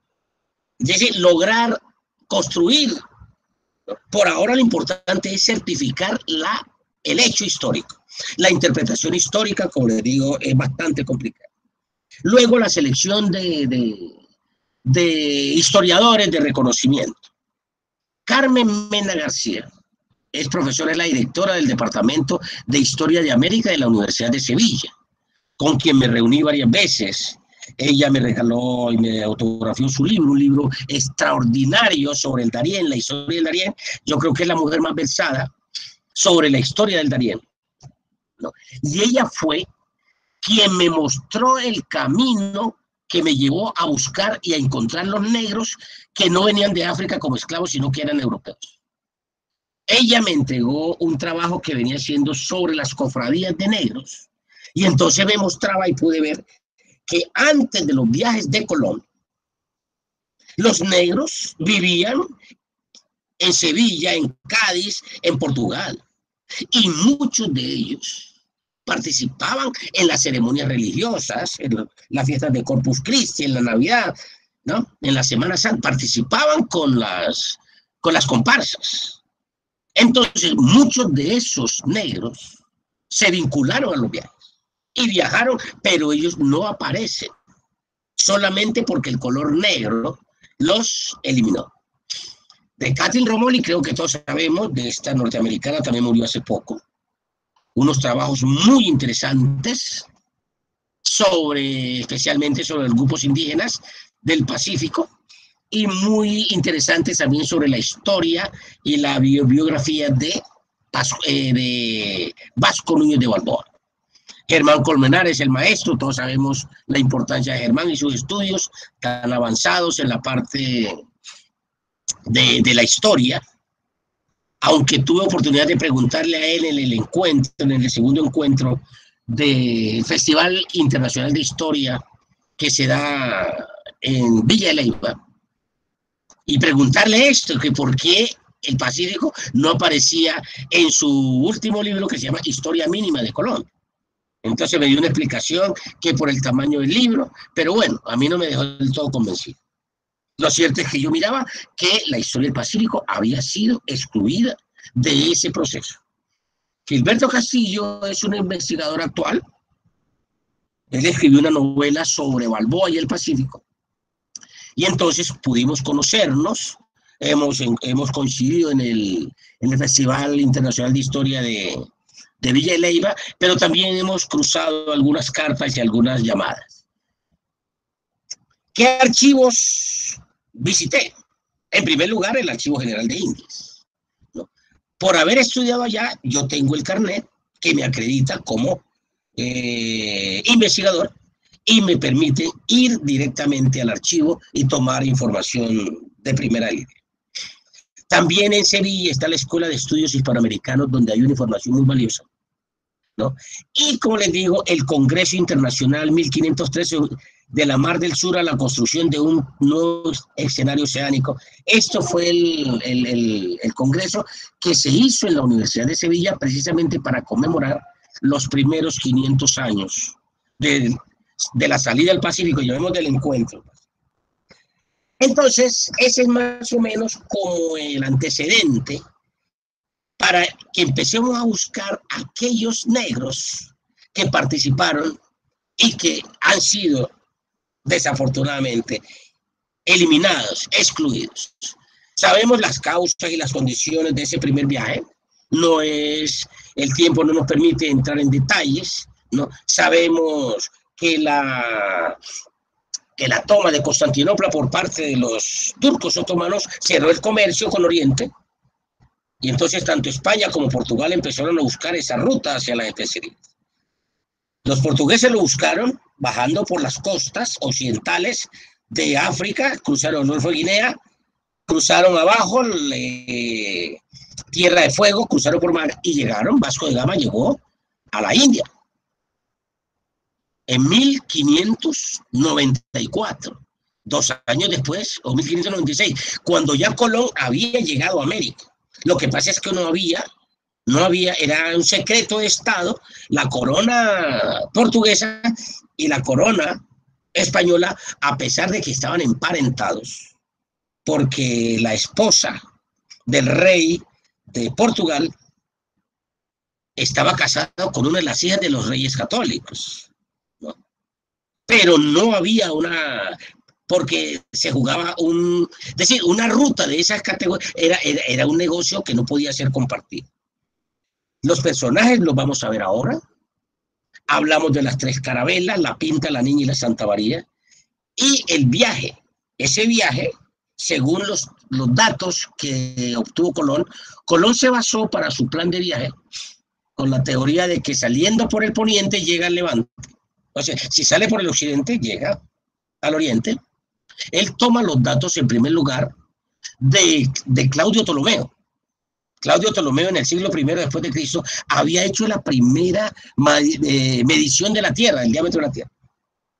B: lograr construir. Por ahora lo importante es certificar el hecho histórico. La interpretación histórica, como les digo, es bastante complicada. Luego la selección de historiadores de reconocimiento. Carmen Mena García es profesora, es la directora del Departamento de Historia de América de la Universidad de Sevilla, con quien me reuní varias veces. Ella me regaló y me autografió su libro, un libro extraordinario sobre el Darién, la historia del Darién. Yo creo que es la mujer más versada sobre la historia del Darién, ¿no? Y ella fue quien me mostró el camino que me llevó a buscar y a encontrar los negros que no venían de África como esclavos, sino que eran europeos. Ella me entregó un trabajo que venía haciendo sobre las cofradías de negros, y entonces me mostraba y pude ver que antes de los viajes de Colón, los negros vivían en Sevilla, en Cádiz, en Portugal. y muchos de ellos participaban en las ceremonias religiosas, en las fiestas de Corpus Christi, en la Navidad, ¿no? En la Semana Santa, participaban con las comparsas. Entonces, muchos de esos negros se vincularon a los viajes y viajaron, pero ellos no aparecen, solamente porque el color negro los eliminó. De Kathleen Romoli, creo que todos sabemos, de esta norteamericana, también murió hace poco. Unos trabajos muy interesantes especialmente sobre los grupos indígenas del Pacífico, y muy interesantes también sobre la historia y la biografía de Vasco Núñez de Balboa. Germán Colmenares, el maestro, todos sabemos la importancia de Germán y sus estudios tan avanzados en la parte de la historia, aunque tuve oportunidad de preguntarle a él en el segundo encuentro del Festival Internacional de Historia que se da en Villa de Leyva, y preguntarle esto, que por qué el Pacífico no aparecía en su último libro que se llama Historia Mínima de Colón. Entonces me dio una explicación que por el tamaño del libro, pero bueno, a mí no me dejó del todo convencido. Lo cierto es que yo miraba que la historia del Pacífico había sido excluida de ese proceso. Gilberto Castillo es un investigador actual. Él escribió una novela sobre Balboa y el Pacífico. Y entonces pudimos conocernos. Hemos coincidido en el Festival Internacional de Historia de Villa de Leyva, pero también hemos cruzado algunas cartas y algunas llamadas. ¿Qué archivos visité? En primer lugar, el Archivo General de Indias, ¿no? Por haber estudiado allá, yo tengo el carnet que me acredita como investigador y me permite ir directamente al archivo y tomar información de primera línea. También en Sevilla está la Escuela de Estudios Hispanoamericanos, donde hay una información muy valiosa, ¿no? Y como les digo, el Congreso Internacional 1513 de la Mar del Sur a la construcción de un nuevo escenario oceánico. Esto fue el congreso que se hizo en la Universidad de Sevilla precisamente para conmemorar los primeros 500 años de la salida del Pacífico, llamemos del encuentro. Entonces, ese es más o menos como el antecedente para que empecemos a buscar aquellos negros que participaron y que han sido desafortunadamente eliminados, excluidos. Sabemos las causas y las condiciones de ese primer viaje. No es, el tiempo no nos permite entrar en detalles, ¿no? Sabemos que la toma de Constantinopla por parte de los turcos otomanos cerró el comercio con Oriente, y entonces tanto España como Portugal empezaron a buscar esa ruta hacia las especialidades. Los portugueses lo buscaron bajando por las costas occidentales de África, cruzaron el Golfo de Guinea, cruzaron abajo Tierra de Fuego, cruzaron por mar y llegaron. Vasco de Gama llegó a la India en 1594, 2 años después, o 1596, cuando ya Colón había llegado a América. Lo que pasa es que no había, era un secreto de Estado, la corona portuguesa y la corona española, a pesar de que estaban emparentados, porque la esposa del rey de Portugal estaba casada con una de las hijas de los reyes católicos, ¿no? Pero no había porque se jugaba es decir, una ruta de esas categorías, era un negocio que no podía ser compartido. Los personajes los vamos a ver ahora. Hablamos de las 3 carabelas, la Pinta, la Niña y la Santa María. Y el viaje, ese viaje, según los datos que obtuvo Colón se basó para su plan de viaje con la teoría de que saliendo por el poniente llega al levante. O sea, si sale por el occidente, llega al oriente. Él toma los datos en primer lugar de Claudio Ptolomeo. Claudio Ptolomeo en el siglo I después de Cristo había hecho la primera medición de la Tierra, el diámetro de la Tierra,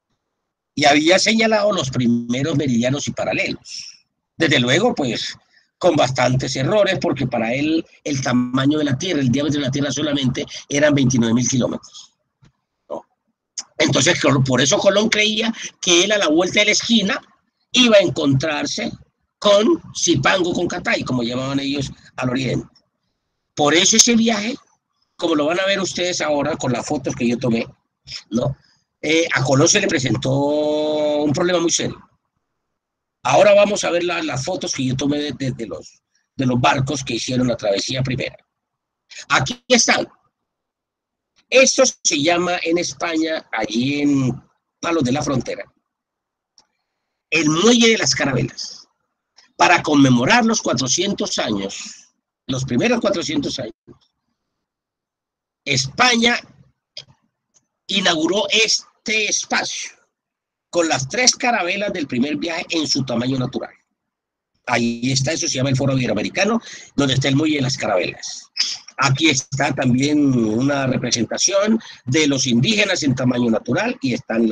B: y había señalado los primeros meridianos y paralelos. Desde luego, pues, con bastantes errores, porque para él el tamaño de la Tierra, el diámetro de la Tierra solamente eran 29.000 kilómetros, ¿no? Entonces, por eso Colón creía que él a la vuelta de la esquina iba a encontrarse con Zipango, con Catay, como llamaban ellos al oriente. Por eso ese viaje, como lo van a ver ustedes ahora con las fotos que yo tomé, ¿no? A Colón se le presentó un problema muy serio. Ahora vamos a ver las fotos que yo tomé de los barcos que hicieron la travesía primera. Aquí están. Esto se llama en España, allí en Palos de la Frontera, el Muelle de las Carabelas, para conmemorar los 400 años, los primeros 400 años. España inauguró este espacio con las 3 carabelas del primer viaje en su tamaño natural. Ahí está, eso se llama el Foro Iberoamericano, donde está el Muelle de las Carabelas. Aquí está también una representación de los indígenas en tamaño natural y están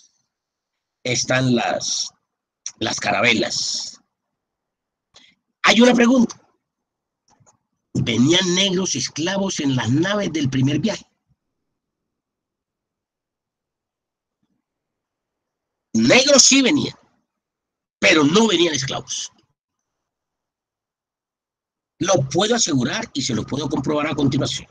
B: las carabelas. Hay una pregunta. ¿Venían negros esclavos en las naves del primer viaje? Negros sí venían, pero no venían esclavos. Lo puedo asegurar y se lo puedo comprobar a continuación.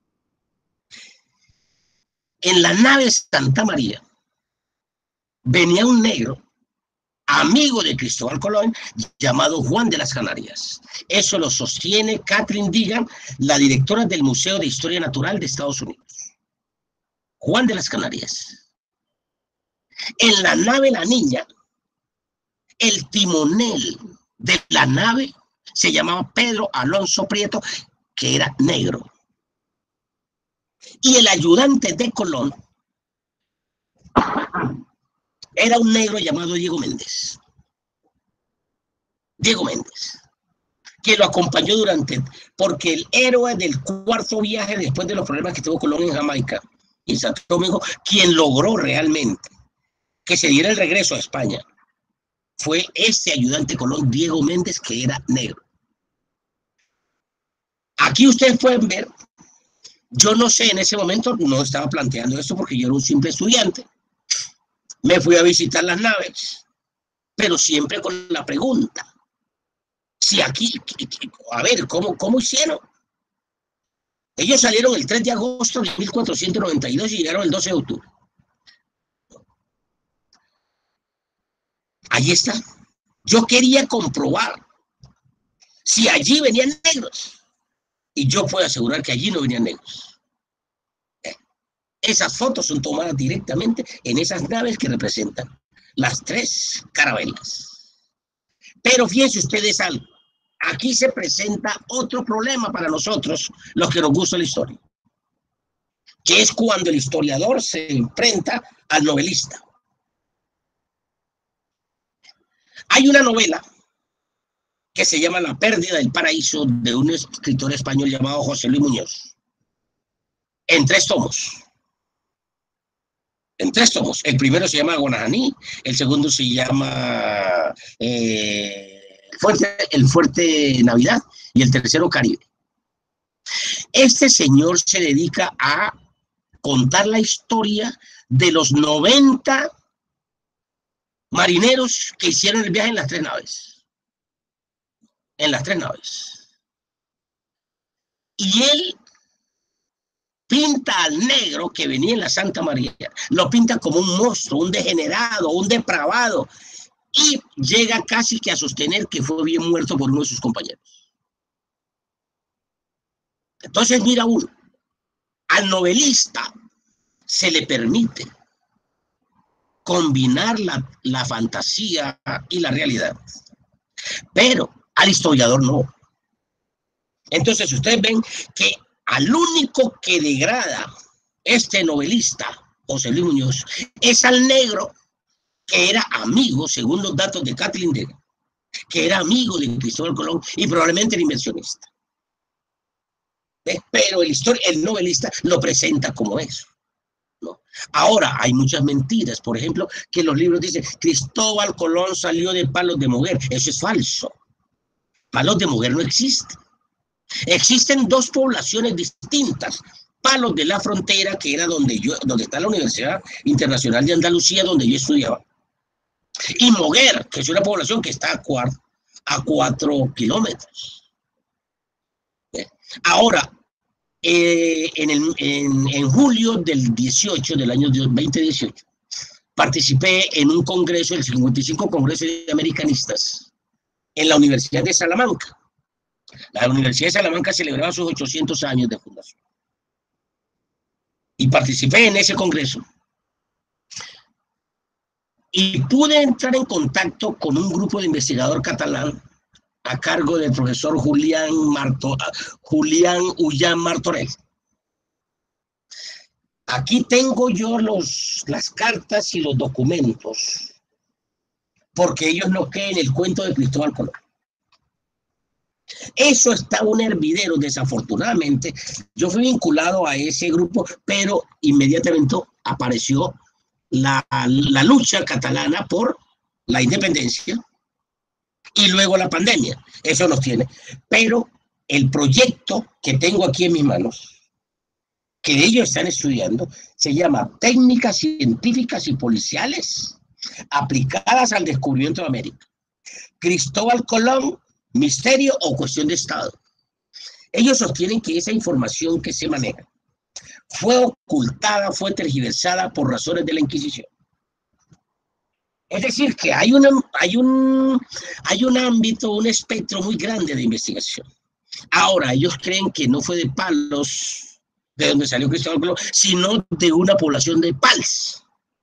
B: En la nave Santa María venía un negro, amigo de Cristóbal Colón, llamado Juan de las Canarias. Eso lo sostiene Katherine Deegan, la directora del Museo de Historia Natural de Estados Unidos. Juan de las Canarias. En la nave La Niña, el timonel de la nave se llamaba Pedro Alonso Prieto, que era negro. Y el ayudante de Colón era un negro llamado Diego Méndez. Diego Méndez, que lo acompañó porque el héroe del cuarto viaje, después de los problemas que tuvo Colón en Jamaica y en Santo Domingo, quien logró realmente que se diera el regreso a España, fue este ayudante Colón, Diego Méndez, que era negro. Aquí ustedes pueden ver, yo no sé, en ese momento no estaba planteando esto porque yo era un simple estudiante. Me fui a visitar las naves, pero siempre con la pregunta, si aquí, a ver, ¿cómo hicieron? Ellos salieron el 3 de agosto de 1492 y llegaron el 12 de octubre. Ahí está. Yo quería comprobar si allí venían negros. Y yo puedo asegurar que allí no venían negros. Esas fotos son tomadas directamente en esas naves que representan las 3 carabelas. Pero fíjense ustedes algo. Aquí se presenta otro problema para nosotros, los que nos gusta la historia, que es cuando el historiador se enfrenta al novelista. Hay una novela que se llama La pérdida del paraíso, de un escritor español llamado José Luis Muñoz, en 3 tomos. En 3 tomos. El primero se llama Gonajaní, el segundo se llama el Fuerte Navidad y el tercero Caribe. Este señor se dedica a contar la historia de los 90 marineros que hicieron el viaje en las 3 naves. En las 3 naves. Y él pinta al negro que venía en la Santa María, lo pinta como un monstruo, un degenerado, un depravado, y llega casi que a sostener que fue bien muerto por uno de sus compañeros. Entonces, mira uno, al novelista se le permite combinar la fantasía y la realidad, pero al historiador no. Entonces, ustedes ven que al único que degrada este novelista, José Luis Muñoz, es al negro que era amigo, según los datos de Katherine Deegan, que era amigo de Cristóbal Colón y probablemente el inversionista. Pero el novelista lo presenta como eso, ¿no? Ahora, hay muchas mentiras. Por ejemplo, que los libros dicen Cristóbal Colón salió de Palos de Moguer. Eso es falso. Palos de Mujer no existe. Existen dos poblaciones distintas. Palos de la Frontera, que era donde está la Universidad Internacional de Andalucía, donde yo estudiaba, y Moguer, que es una población que está a 4 kilómetros. Ahora, en julio del año 2018, participé en un congreso, el 55 Congreso de Americanistas, en la Universidad de Salamanca. La Universidad de Salamanca celebraba sus 800 años de fundación. Y participé en ese congreso. Y pude entrar en contacto con un grupo de investigador catalán a cargo del profesor Julián Ullán Martorell. Aquí tengo yo las cartas y los documentos, porque ellos no creen el cuento de Cristóbal Colón. Eso está un hervidero, desafortunadamente. Yo fui vinculado a ese grupo, pero inmediatamente apareció la lucha catalana por la independencia y luego la pandemia. Eso nos tiene. Pero el proyecto que tengo aquí en mis manos, que ellos están estudiando, se llama Técnicas Científicas y Policiales aplicadas al descubrimiento de América. Cristóbal Colón, misterio o cuestión de Estado. Ellos sostienen que esa información que se maneja fue ocultada, fue tergiversada por razones de la Inquisición. Es decir, que hay un ámbito, un espectro muy grande de investigación. Ahora, ellos creen que no fue de Palos, de donde salió Cristóbal Colón, sino de una población de Pals.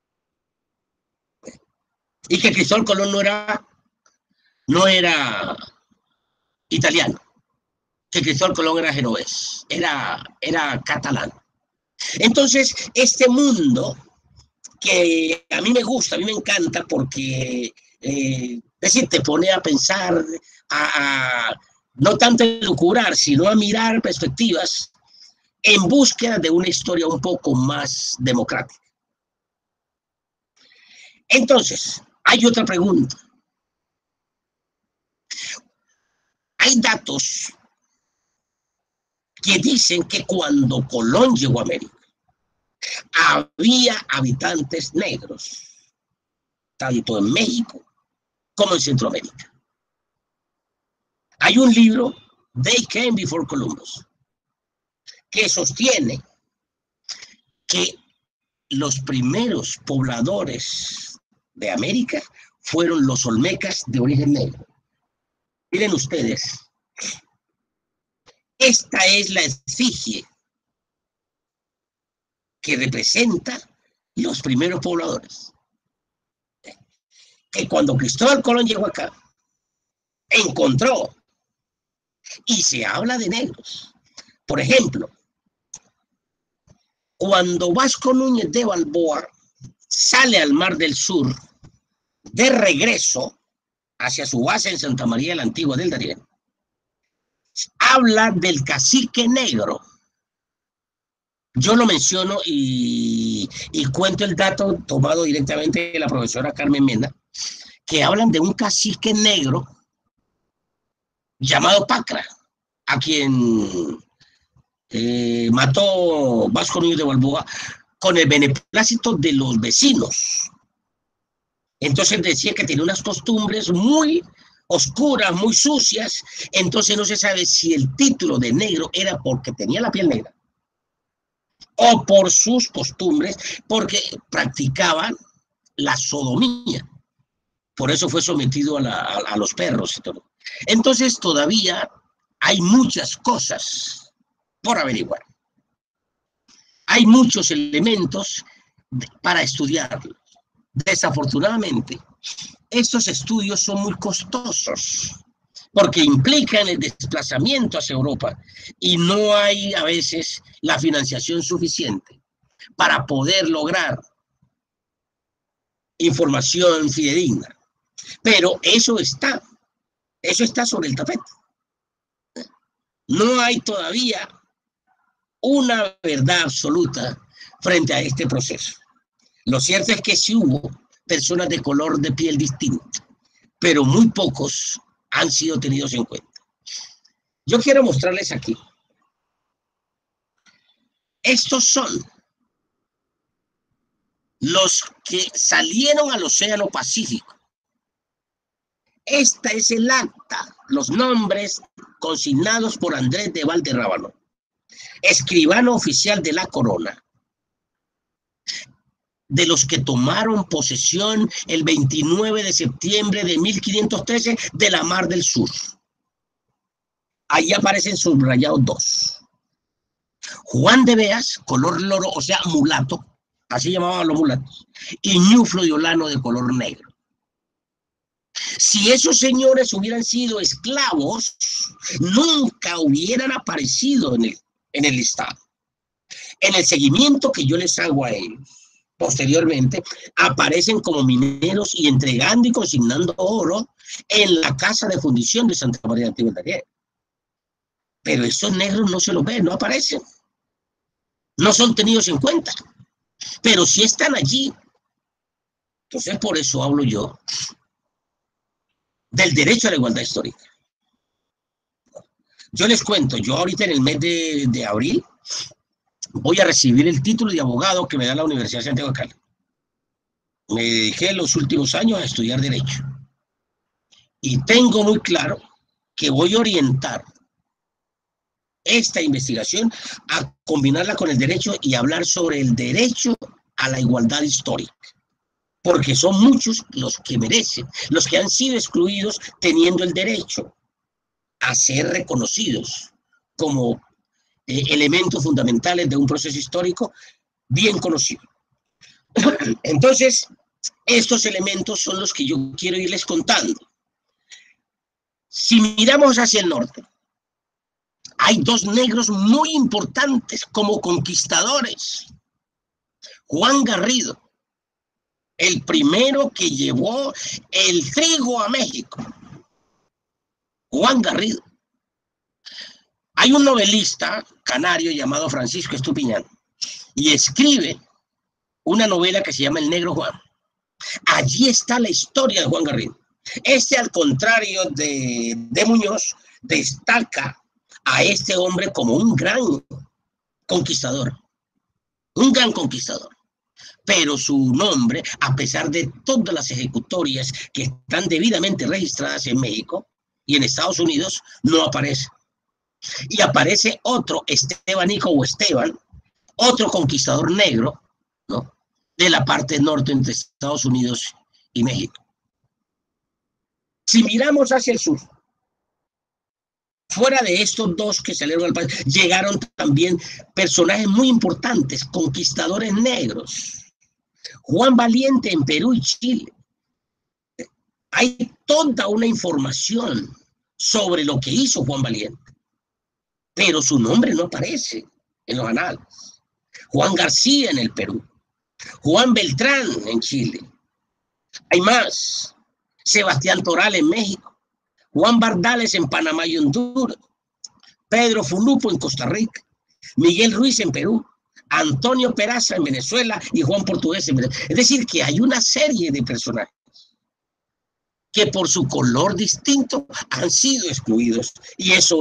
B: Y que Cristóbal Colón no era italiano, que Cristóbal Colón era genovés, era catalán. Entonces, este mundo que a mí me gusta, a mí me encanta, porque es decir, te pone a pensar, no tanto a elucubrar, sino a mirar perspectivas en búsqueda de una historia un poco más democrática. Entonces, hay otra pregunta. Hay datos que dicen que cuando Colón llegó a América, había habitantes negros, tanto en México como en Centroamérica. Hay un libro, They Came Before Columbus, que sostiene que los primeros pobladores de América fueron los olmecas de origen negro. Miren ustedes, esta es la efigie que representa los primeros pobladores. Que cuando Cristóbal Colón llegó acá, encontró, y se habla de negros. Por ejemplo, cuando Vasco Núñez de Balboa sale al Mar del Sur, de regreso hacia su base en Santa María la Antigua del Darién, habla del cacique negro. Yo lo menciono y cuento el dato tomado directamente de la profesora Carmen Menda, que hablan de un cacique negro llamado Pacra, a quien mató Vasco Núñez de Balboa con el beneplácito de los vecinos. Entonces decía que tenía unas costumbres muy oscuras, muy sucias. Entonces no se sabe si el título de negro era porque tenía la piel negra o por sus costumbres, porque practicaban la sodomía. Por eso fue sometido a los perros y todo. Entonces todavía hay muchas cosas por averiguar. Hay muchos elementos para estudiarlos. Desafortunadamente, estos estudios son muy costosos porque implican el desplazamiento hacia Europa y no hay a veces la financiación suficiente para poder lograr información fidedigna. Pero eso está sobre el tapete. No hay todavía una verdad absoluta frente a este proceso. Lo cierto es que sí hubo personas de color de piel distinto, pero muy pocos han sido tenidos en cuenta. Yo quiero mostrarles aquí. Estos son los que salieron al Océano Pacífico. Esta es el acta, los nombres consignados por Andrés de Valderrábano, escribano oficial de la corona, de los que tomaron posesión el 29 de septiembre de 1513 de la Mar del Sur. Ahí aparecen subrayados dos. Juan de Beas, color loro, o sea, mulato, así llamaban los mulatos, y Ñuflo de Olano, de color negro. Si esos señores hubieran sido esclavos, nunca hubieran aparecido en el listado. En el seguimiento que yo les hago a ellos, posteriormente, aparecen como mineros y entregando y consignando oro en la casa de fundición de Santa María de Antigua. Pero esos negros no se los ven, no aparecen. No son tenidos en cuenta. Pero sí están allí. Entonces, por eso hablo yo del derecho a la igualdad histórica. Yo les cuento, yo ahorita en el mes de abril voy a recibir el título de abogado que me da la Universidad de Santiago de Cali. Me dediqué en los últimos años a estudiar derecho. Y tengo muy claro que voy a orientar esta investigación a combinarla con el derecho y hablar sobre el derecho a la igualdad histórica. Porque son muchos los que merecen, los que han sido excluidos teniendo el derecho a ser reconocidos como elementos fundamentales de un proceso histórico bien conocido. Entonces, estos elementos son los que yo quiero irles contando. Si miramos hacia el norte, hay dos negros muy importantes como conquistadores. Juan Garrido, el primero que llevó el trigo a México. Juan Garrido. Hay un novelista canario llamado Francisco Estupiñán y escribe una novela que se llama El Negro Juan. Allí está la historia de Juan Garrido. Este, al contrario de Muñoz, destaca a este hombre como un gran conquistador. Un gran conquistador. Pero su nombre, a pesar de todas las ejecutorias que están debidamente registradas en México y en Estados Unidos, no aparece. Y aparece otro Estebanico o Esteban, otro conquistador negro, ¿no?, de la parte norte entre Estados Unidos y México. Si miramos hacia el sur, fuera de estos dos que salieron al país, llegaron también personajes muy importantes, conquistadores negros. Juan Valiente en Perú y Chile. Hay toda una información sobre lo que hizo Juan Valiente, pero su nombre no aparece en los anales. Juan García en el Perú, Juan Beltrán en Chile. Hay más. Sebastián Toral en México, Juan Bardales en Panamá y Honduras, Pedro Fulupo en Costa Rica, Miguel Ruiz en Perú, Antonio Peraza en Venezuela y Juan Portugués en Venezuela. Es decir, que hay una serie de personajes que por su color distinto han sido excluidos, y eso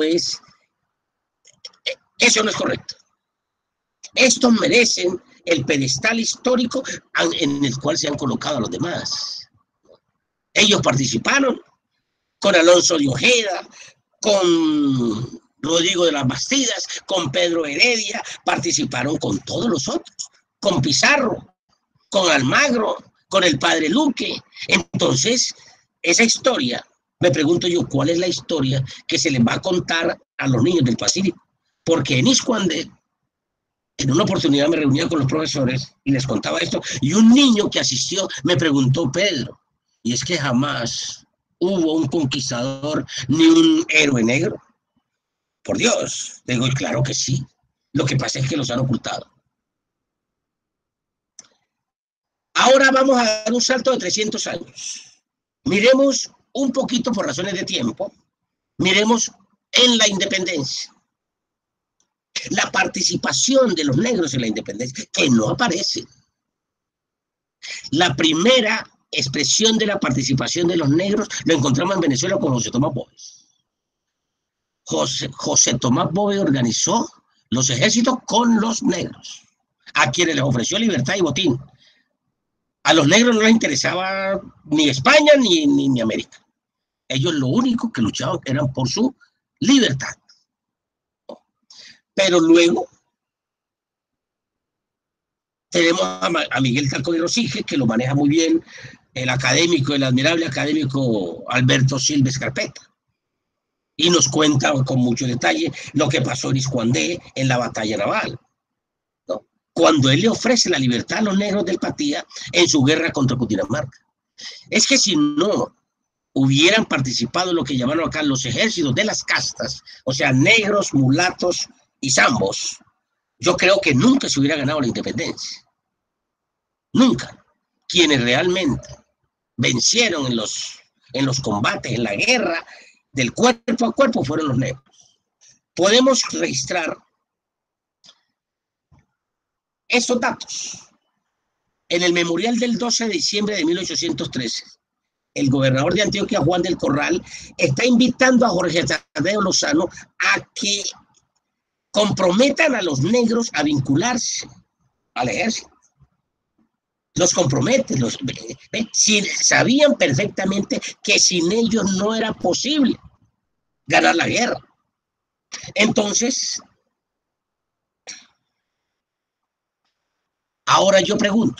B: no es correcto. Estos merecen el pedestal histórico en el cual se han colocado a los demás. Ellos participaron con Alonso de Ojeda, con Rodrigo de las Bastidas, con Pedro Heredia, participaron con todos los otros, con Pizarro, con Almagro, con el padre Luque. Entonces, esa historia, me pregunto yo, ¿cuál es la historia que se les va a contar a los niños del Pacífico? Porque en Iscuandé, en una oportunidad me reunía con los profesores y les contaba esto, y un niño que asistió me preguntó: Pedro, ¿y es que jamás hubo un conquistador ni un héroe negro? Por Dios, digo, claro que sí. Lo que pasa es que los han ocultado. Ahora vamos a dar un salto de 300 años. Miremos un poquito, por razones de tiempo, miremos en la independencia. La participación de los negros en la independencia, que no aparece. La primera expresión de la participación de los negros lo encontramos en Venezuela con José Tomás Bóves. José Tomás Bove organizó los ejércitos con los negros, a quienes les ofreció libertad y botín. A los negros no les interesaba ni España ni América. Ellos lo único que luchaban eran por su libertad. Pero luego tenemos a Miguel Calcón y Rosique, que lo maneja muy bien el admirable académico Alberto Silva Escarpeta. Y nos cuenta con mucho detalle lo que pasó en Iscuandé en la batalla naval, ¿no? Cuando él le ofrece la libertad a los negros del Patía en su guerra contra Cundinamarca. Es que si no hubieran participado en lo que llamaron acá los ejércitos de las castas, o sea, negros, mulatos y zambos, yo creo que nunca se hubiera ganado la independencia. Nunca. Quienes realmente vencieron en los combates, en la guerra, del cuerpo a cuerpo, fueron los negros. Podemos registrar estos datos. En el memorial del 12 de diciembre de 1813, el gobernador de Antioquia, Juan del Corral, está invitando a Jorge Tadeo Lozano a que comprometan a los negros a vincularse al ejército. Los compromete, sabían perfectamente que sin ellos no era posible ganar la guerra. Entonces, ahora yo pregunto,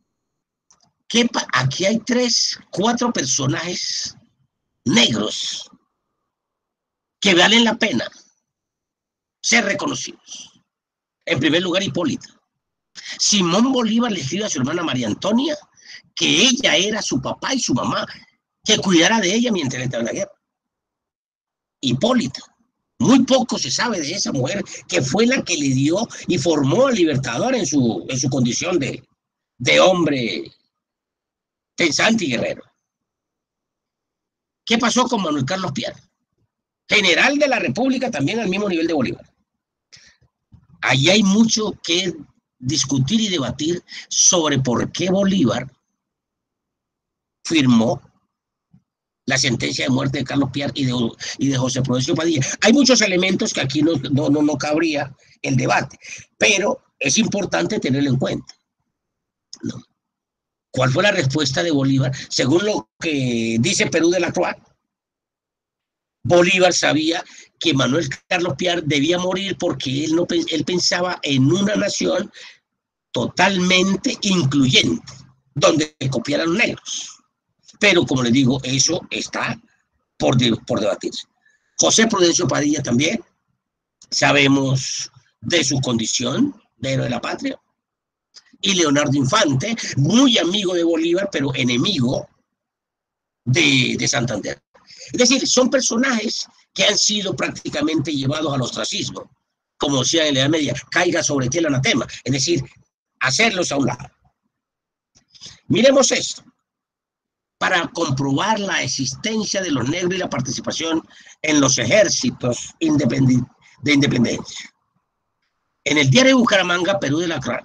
B: aquí hay 4 personajes negros que valen la pena ser reconocidos. En primer lugar, Hipólita. Simón Bolívar le escribe a su hermana María Antonia que ella era su papá y su mamá, que cuidara de ella mientras estaba en la guerra. Hipólita. Muy poco se sabe de esa mujer que fue la que le dio y formó al Libertador en su condición de hombre pensante y guerrero. ¿Qué pasó con Manuel Carlos Piar? General de la República, también al mismo nivel de Bolívar. Allí hay mucho que discutir y debatir sobre por qué Bolívar firmó la sentencia de muerte de Carlos Piar y de José Prudencio Padilla. Hay muchos elementos que aquí no cabría el debate, pero es importante tenerlo en cuenta, ¿no? ¿Cuál fue la respuesta de Bolívar? Según lo que dice Perú de la Croix, Bolívar sabía que Manuel Carlos Piar debía morir porque él pensaba en una nación totalmente incluyente, donde copiaran los negros. Pero, como les digo, eso está por debatirse. José Prudencio Padilla también, sabemos de su condición de héroe de la patria. Y Leonardo Infante, muy amigo de Bolívar, pero enemigo de Santander. Es decir, son personajes que han sido prácticamente llevados al ostracismo, como decía en la Edad Media, caiga sobre ti el anatema, es decir, hacerlos a un lado. Miremos esto, para comprobar la existencia de los negros y la participación en los ejércitos de independencia. En el diario de Bucaramanga, Perú de la Croix,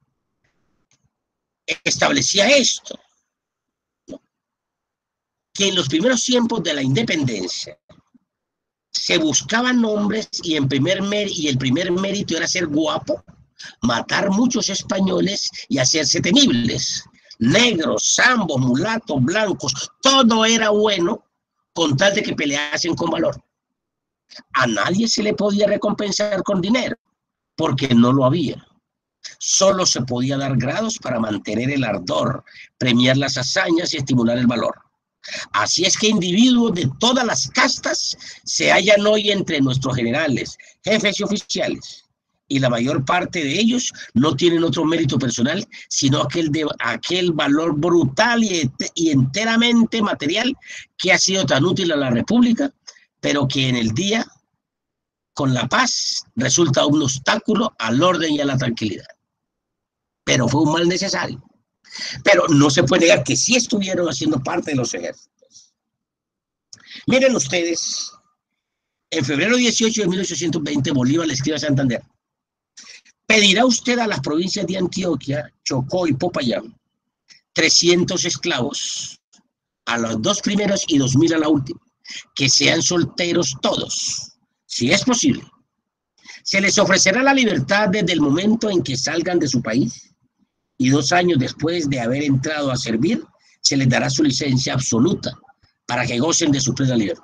B: establecía esto, ¿no? Que en los primeros tiempos de la independencia se buscaban hombres y el primer mérito era ser guapo, matar muchos españoles y hacerse temibles. Negros, zambos, mulatos, blancos, todo era bueno con tal de que peleasen con valor. A nadie se le podía recompensar con dinero porque no lo había. Solo se podía dar grados para mantener el ardor, premiar las hazañas y estimular el valor. Así es que individuos de todas las castas se hallan hoy entre nuestros generales, jefes y oficiales, y la mayor parte de ellos no tienen otro mérito personal, sino aquel valor brutal y enteramente material que ha sido tan útil a la República, pero que en el día, con la paz, resulta un obstáculo al orden y a la tranquilidad. Pero fue un mal necesario. Pero no se puede negar que sí estuvieron haciendo parte de los ejércitos. Miren ustedes, en febrero 18 de 1820, Bolívar le escribe a Santander: pedirá usted a las provincias de Antioquia, Chocó y Popayán 300 esclavos, a los 2 primeros y 2000 a la última, que sean solteros todos, si es posible, se les ofrecerá la libertad desde el momento en que salgan de su país y 2 años después de haber entrado a servir, se les dará su licencia absoluta para que gocen de su plena libertad.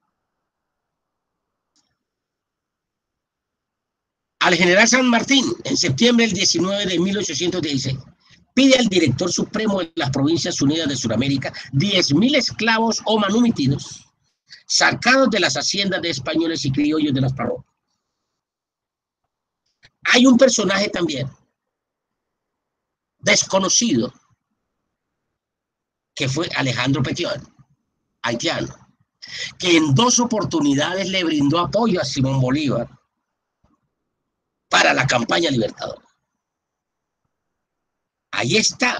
B: Al general San Martín, en septiembre del 19 de 1816, pide al director supremo de las Provincias Unidas de Sudamérica 10.000 esclavos o manumitidos sacados de las haciendas de españoles y criollos de las parroquias. Hay un personaje también desconocido que fue Alejandro Petión, haitiano, que en 2 oportunidades le brindó apoyo a Simón Bolívar para la campaña libertadora. Ahí está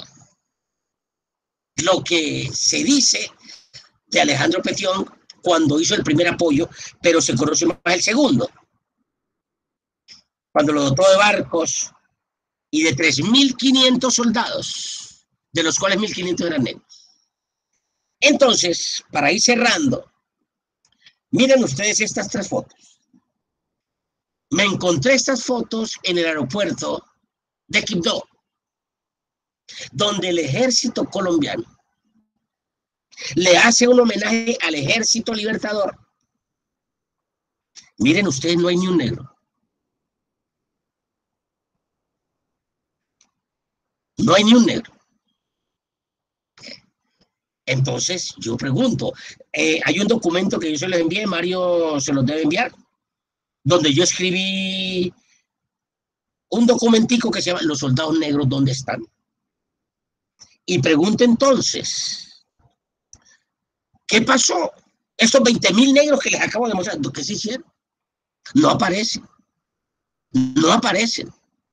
B: lo que se dice de Alejandro Petión cuando hizo el primer apoyo, pero se conoce más el segundo, cuando lo dotó de barcos y de 3.500 soldados, de los cuales 1.500 eran negros. Entonces, para ir cerrando, miren ustedes estas 3 fotos. Me encontré estas fotos en el aeropuerto de Quibdó, donde el ejército colombiano le hace un homenaje al ejército libertador. Miren ustedes, no hay ni un negro. No hay ni un negro. Entonces, yo pregunto, hay un documento que yo se los envié, Mario se los debe enviar, donde yo escribí un documentico que se llama Los soldados negros, ¿dónde están? Y pregunto entonces, ¿qué pasó? Estos 20.000 negros que les acabo de mostrar, ¿qué se hicieron? No aparecen. No aparecen.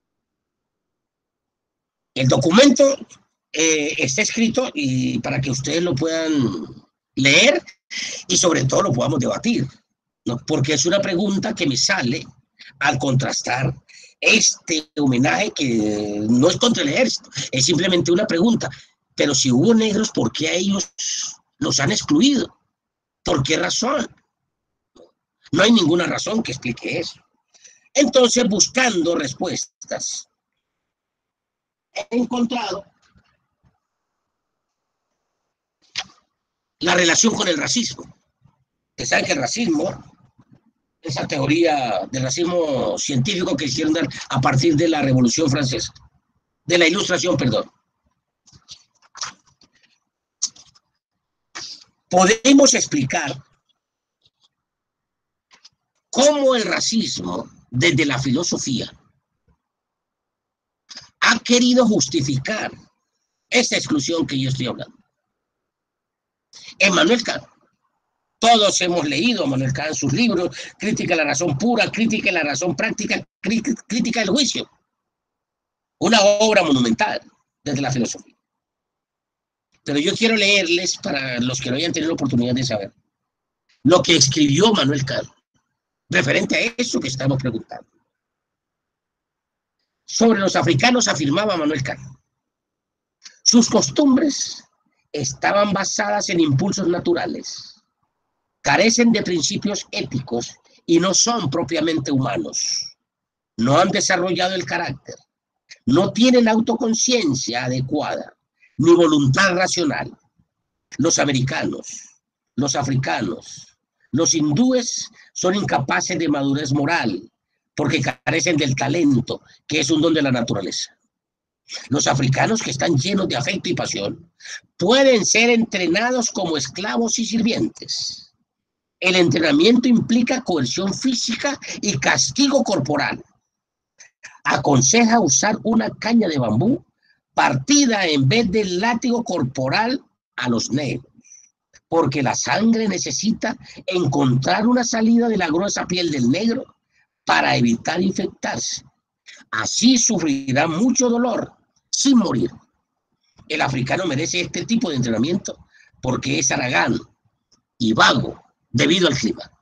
B: El documento está escrito y para que ustedes lo puedan leer y sobre todo lo podamos debatir, ¿no? Porque es una pregunta que me sale al contrastar este homenaje que no es contra el ejército, es simplemente una pregunta. Pero si hubo negros, ¿por qué a ellos los han excluido? ¿Por qué razón? No hay ninguna razón que explique eso. Entonces, buscando respuestas, he encontrado la relación con el racismo. Ustedes saben que el racismo, esa teoría del racismo científico que hicieron a partir de la Revolución Francesa, de la Ilustración, perdón. Podemos explicar cómo el racismo, desde la filosofía, ha querido justificar esta exclusión que yo estoy hablando. Immanuel Kant. Todos hemos leído a Immanuel Kant, sus libros, Crítica a la razón pura, Crítica a la razón práctica, Crítica del juicio. Una obra monumental desde la filosofía. Pero yo quiero leerles, para los que no hayan tenido la oportunidad de saber, lo que escribió Immanuel Kant, referente a eso que estamos preguntando. Sobre los africanos afirmaba Immanuel Kant: sus costumbres estaban basadas en impulsos naturales, carecen de principios éticos y no son propiamente humanos. No han desarrollado el carácter, no tienen autoconciencia adecuada, ni voluntad racional. Los americanos, los africanos, los hindúes son incapaces de madurez moral porque carecen del talento, que es un don de la naturaleza. Los africanos, que están llenos de afecto y pasión, pueden ser entrenados como esclavos y sirvientes. El entrenamiento implica coerción física y castigo corporal. Aconseja usar una caña de bambú partida en vez del látigo corporal a los negros, porque la sangre necesita encontrar una salida de la gruesa piel del negro para evitar infectarse. Así sufrirá mucho dolor sin morir. El africano merece este tipo de entrenamiento porque es haragán y vago debido al clima.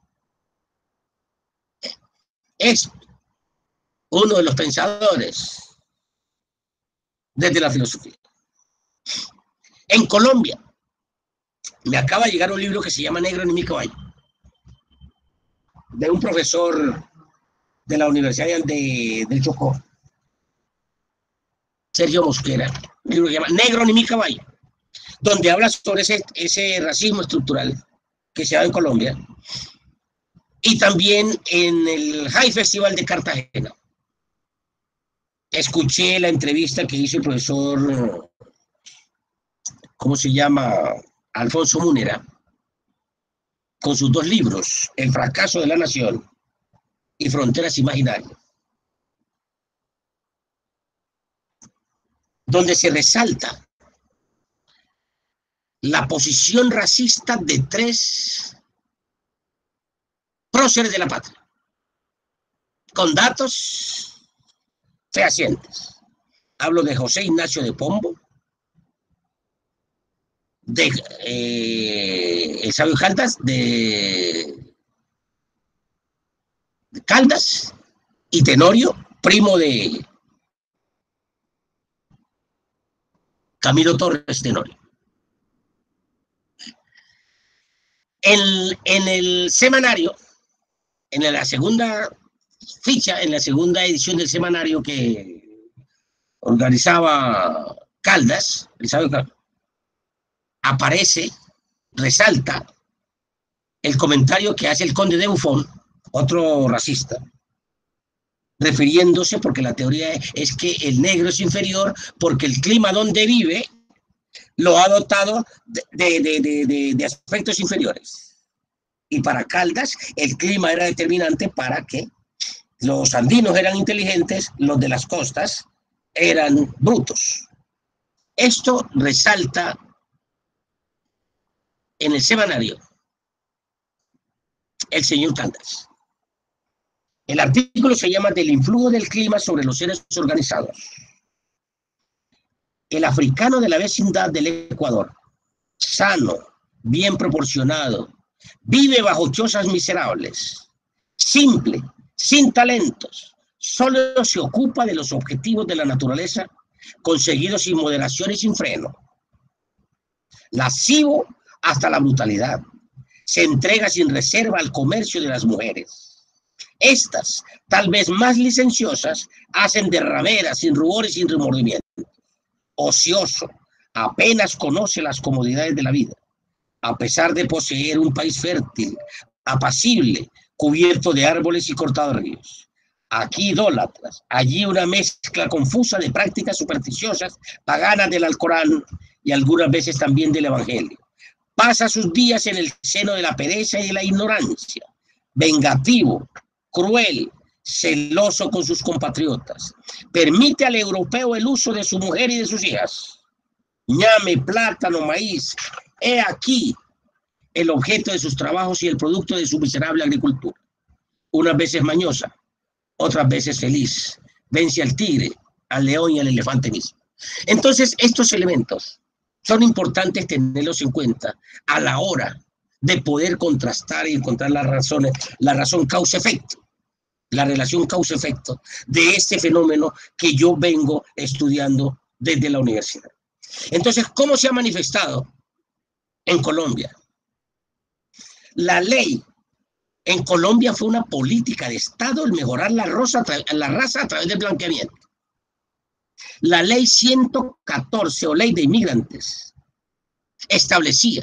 B: Es uno de los pensadores desde la filosofía. En Colombia me acaba de llegar un libro que se llama Negro en mi caballo, de un profesor de la Universidad del Chocó, Sergio Mosquera, un libro que se llama Negro ni mi caballo, donde habla sobre ese racismo estructural que se da en Colombia, y también en el High Festival de Cartagena. Escuché la entrevista que hizo el profesor, ¿cómo se llama? Alfonso Munera, con sus 2 libros, El fracaso de la nación y Fronteras imaginarias, donde se resalta la posición racista de 3 próceres de la patria, con datos fehacientes. Hablo de José Ignacio de Pombo, de el sabio Caldas, de Caldas, y Tenorio, primo de Camilo Torres Tenorio. En el semanario, en la segunda ficha, en la segunda edición del semanario que organizaba Caldas, el sabio Caldas, aparece, resalta el comentario que hace el conde de Buffon, otro racista, refiriéndose, porque la teoría es que el negro es inferior porque el clima donde vive lo ha dotado de aspectos inferiores. Y para Caldas el clima era determinante para que los andinos eran inteligentes, los de las costas eran brutos. Esto resalta en el semanario el señor Caldas. El artículo se llama Del influjo del clima sobre los seres organizados. El africano de la vecindad del Ecuador, sano, bien proporcionado, vive bajo chozas miserables, simple, sin talentos, solo se ocupa de los objetivos de la naturaleza, conseguidos sin moderación y sin freno. Lascivo hasta la brutalidad, se entrega sin reserva al comercio de las mujeres. Estas, tal vez más licenciosas, hacen de rameras sin rubor y sin remordimiento. Ocioso, apenas conoce las comodidades de la vida, a pesar de poseer un país fértil, apacible, cubierto de árboles y cortado de ríos. Aquí idólatras, allí una mezcla confusa de prácticas supersticiosas, paganas del Alcorán y algunas veces también del Evangelio. Pasa sus días en el seno de la pereza y de la ignorancia, vengativo, cruel, celoso con sus compatriotas. Permite al europeo el uso de su mujer y de sus hijas. Ñame, plátano, maíz. He aquí el objeto de sus trabajos y el producto de su miserable agricultura. Unas veces mañosa, otras veces feliz. Vence al tigre, al león y al elefante mismo. Entonces, estos elementos son importantes tenerlos en cuenta a la hora de poder contrastar y encontrar las razones, la razón causa-efecto, la relación causa-efecto de este fenómeno que yo vengo estudiando desde la universidad. Entonces, ¿cómo se ha manifestado en Colombia? La ley en Colombia fue una política de Estado el mejorar la raza a través del blanqueamiento. La ley 114 o ley de inmigrantes establecía,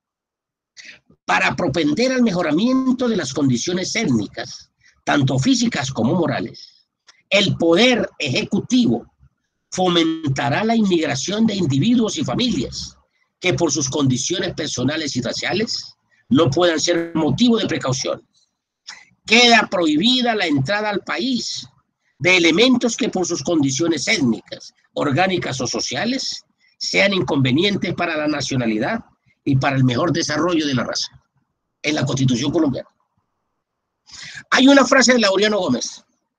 B: para propender al mejoramiento de las condiciones étnicas, tanto físicas como morales, el poder ejecutivo fomentará la inmigración de individuos y familias que por sus condiciones personales y raciales no puedan ser motivo de precaución. Queda prohibida la entrada al país de elementos que por sus condiciones étnicas, orgánicas o sociales sean inconvenientes para la nacionalidad y para el mejor desarrollo de la raza. En la Constitución colombiana hay una frase de Laureano Gómez,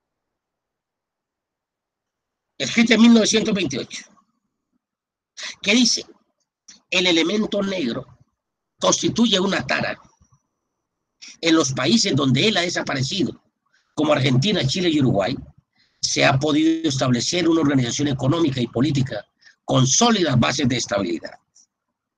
B: escrita en 1928, que dice: el elemento negro constituye una tara en los países donde él ha desaparecido, como Argentina, Chile y Uruguay. Se ha podido establecer una organización económica y política con sólidas bases de estabilidad.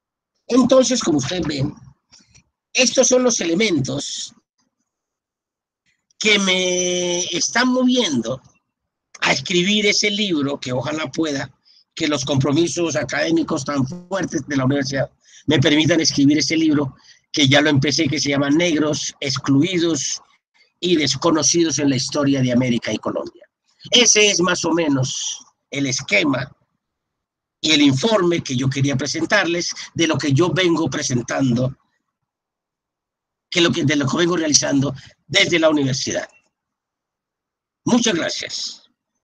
B: Entonces, como ustedes ven, estos son los elementos que me están moviendo a escribir ese libro, que ojalá pueda, que los compromisos académicos tan fuertes de la universidad me permitan escribir ese libro, que ya lo empecé, que se llama Negros, Excluidos y Desconocidos en la Historia de América y Colombia. Ese es más o menos el esquema y el informe que yo quería presentarles de lo que yo vengo presentando, de lo que vengo realizando desde la universidad. Muchas gracias.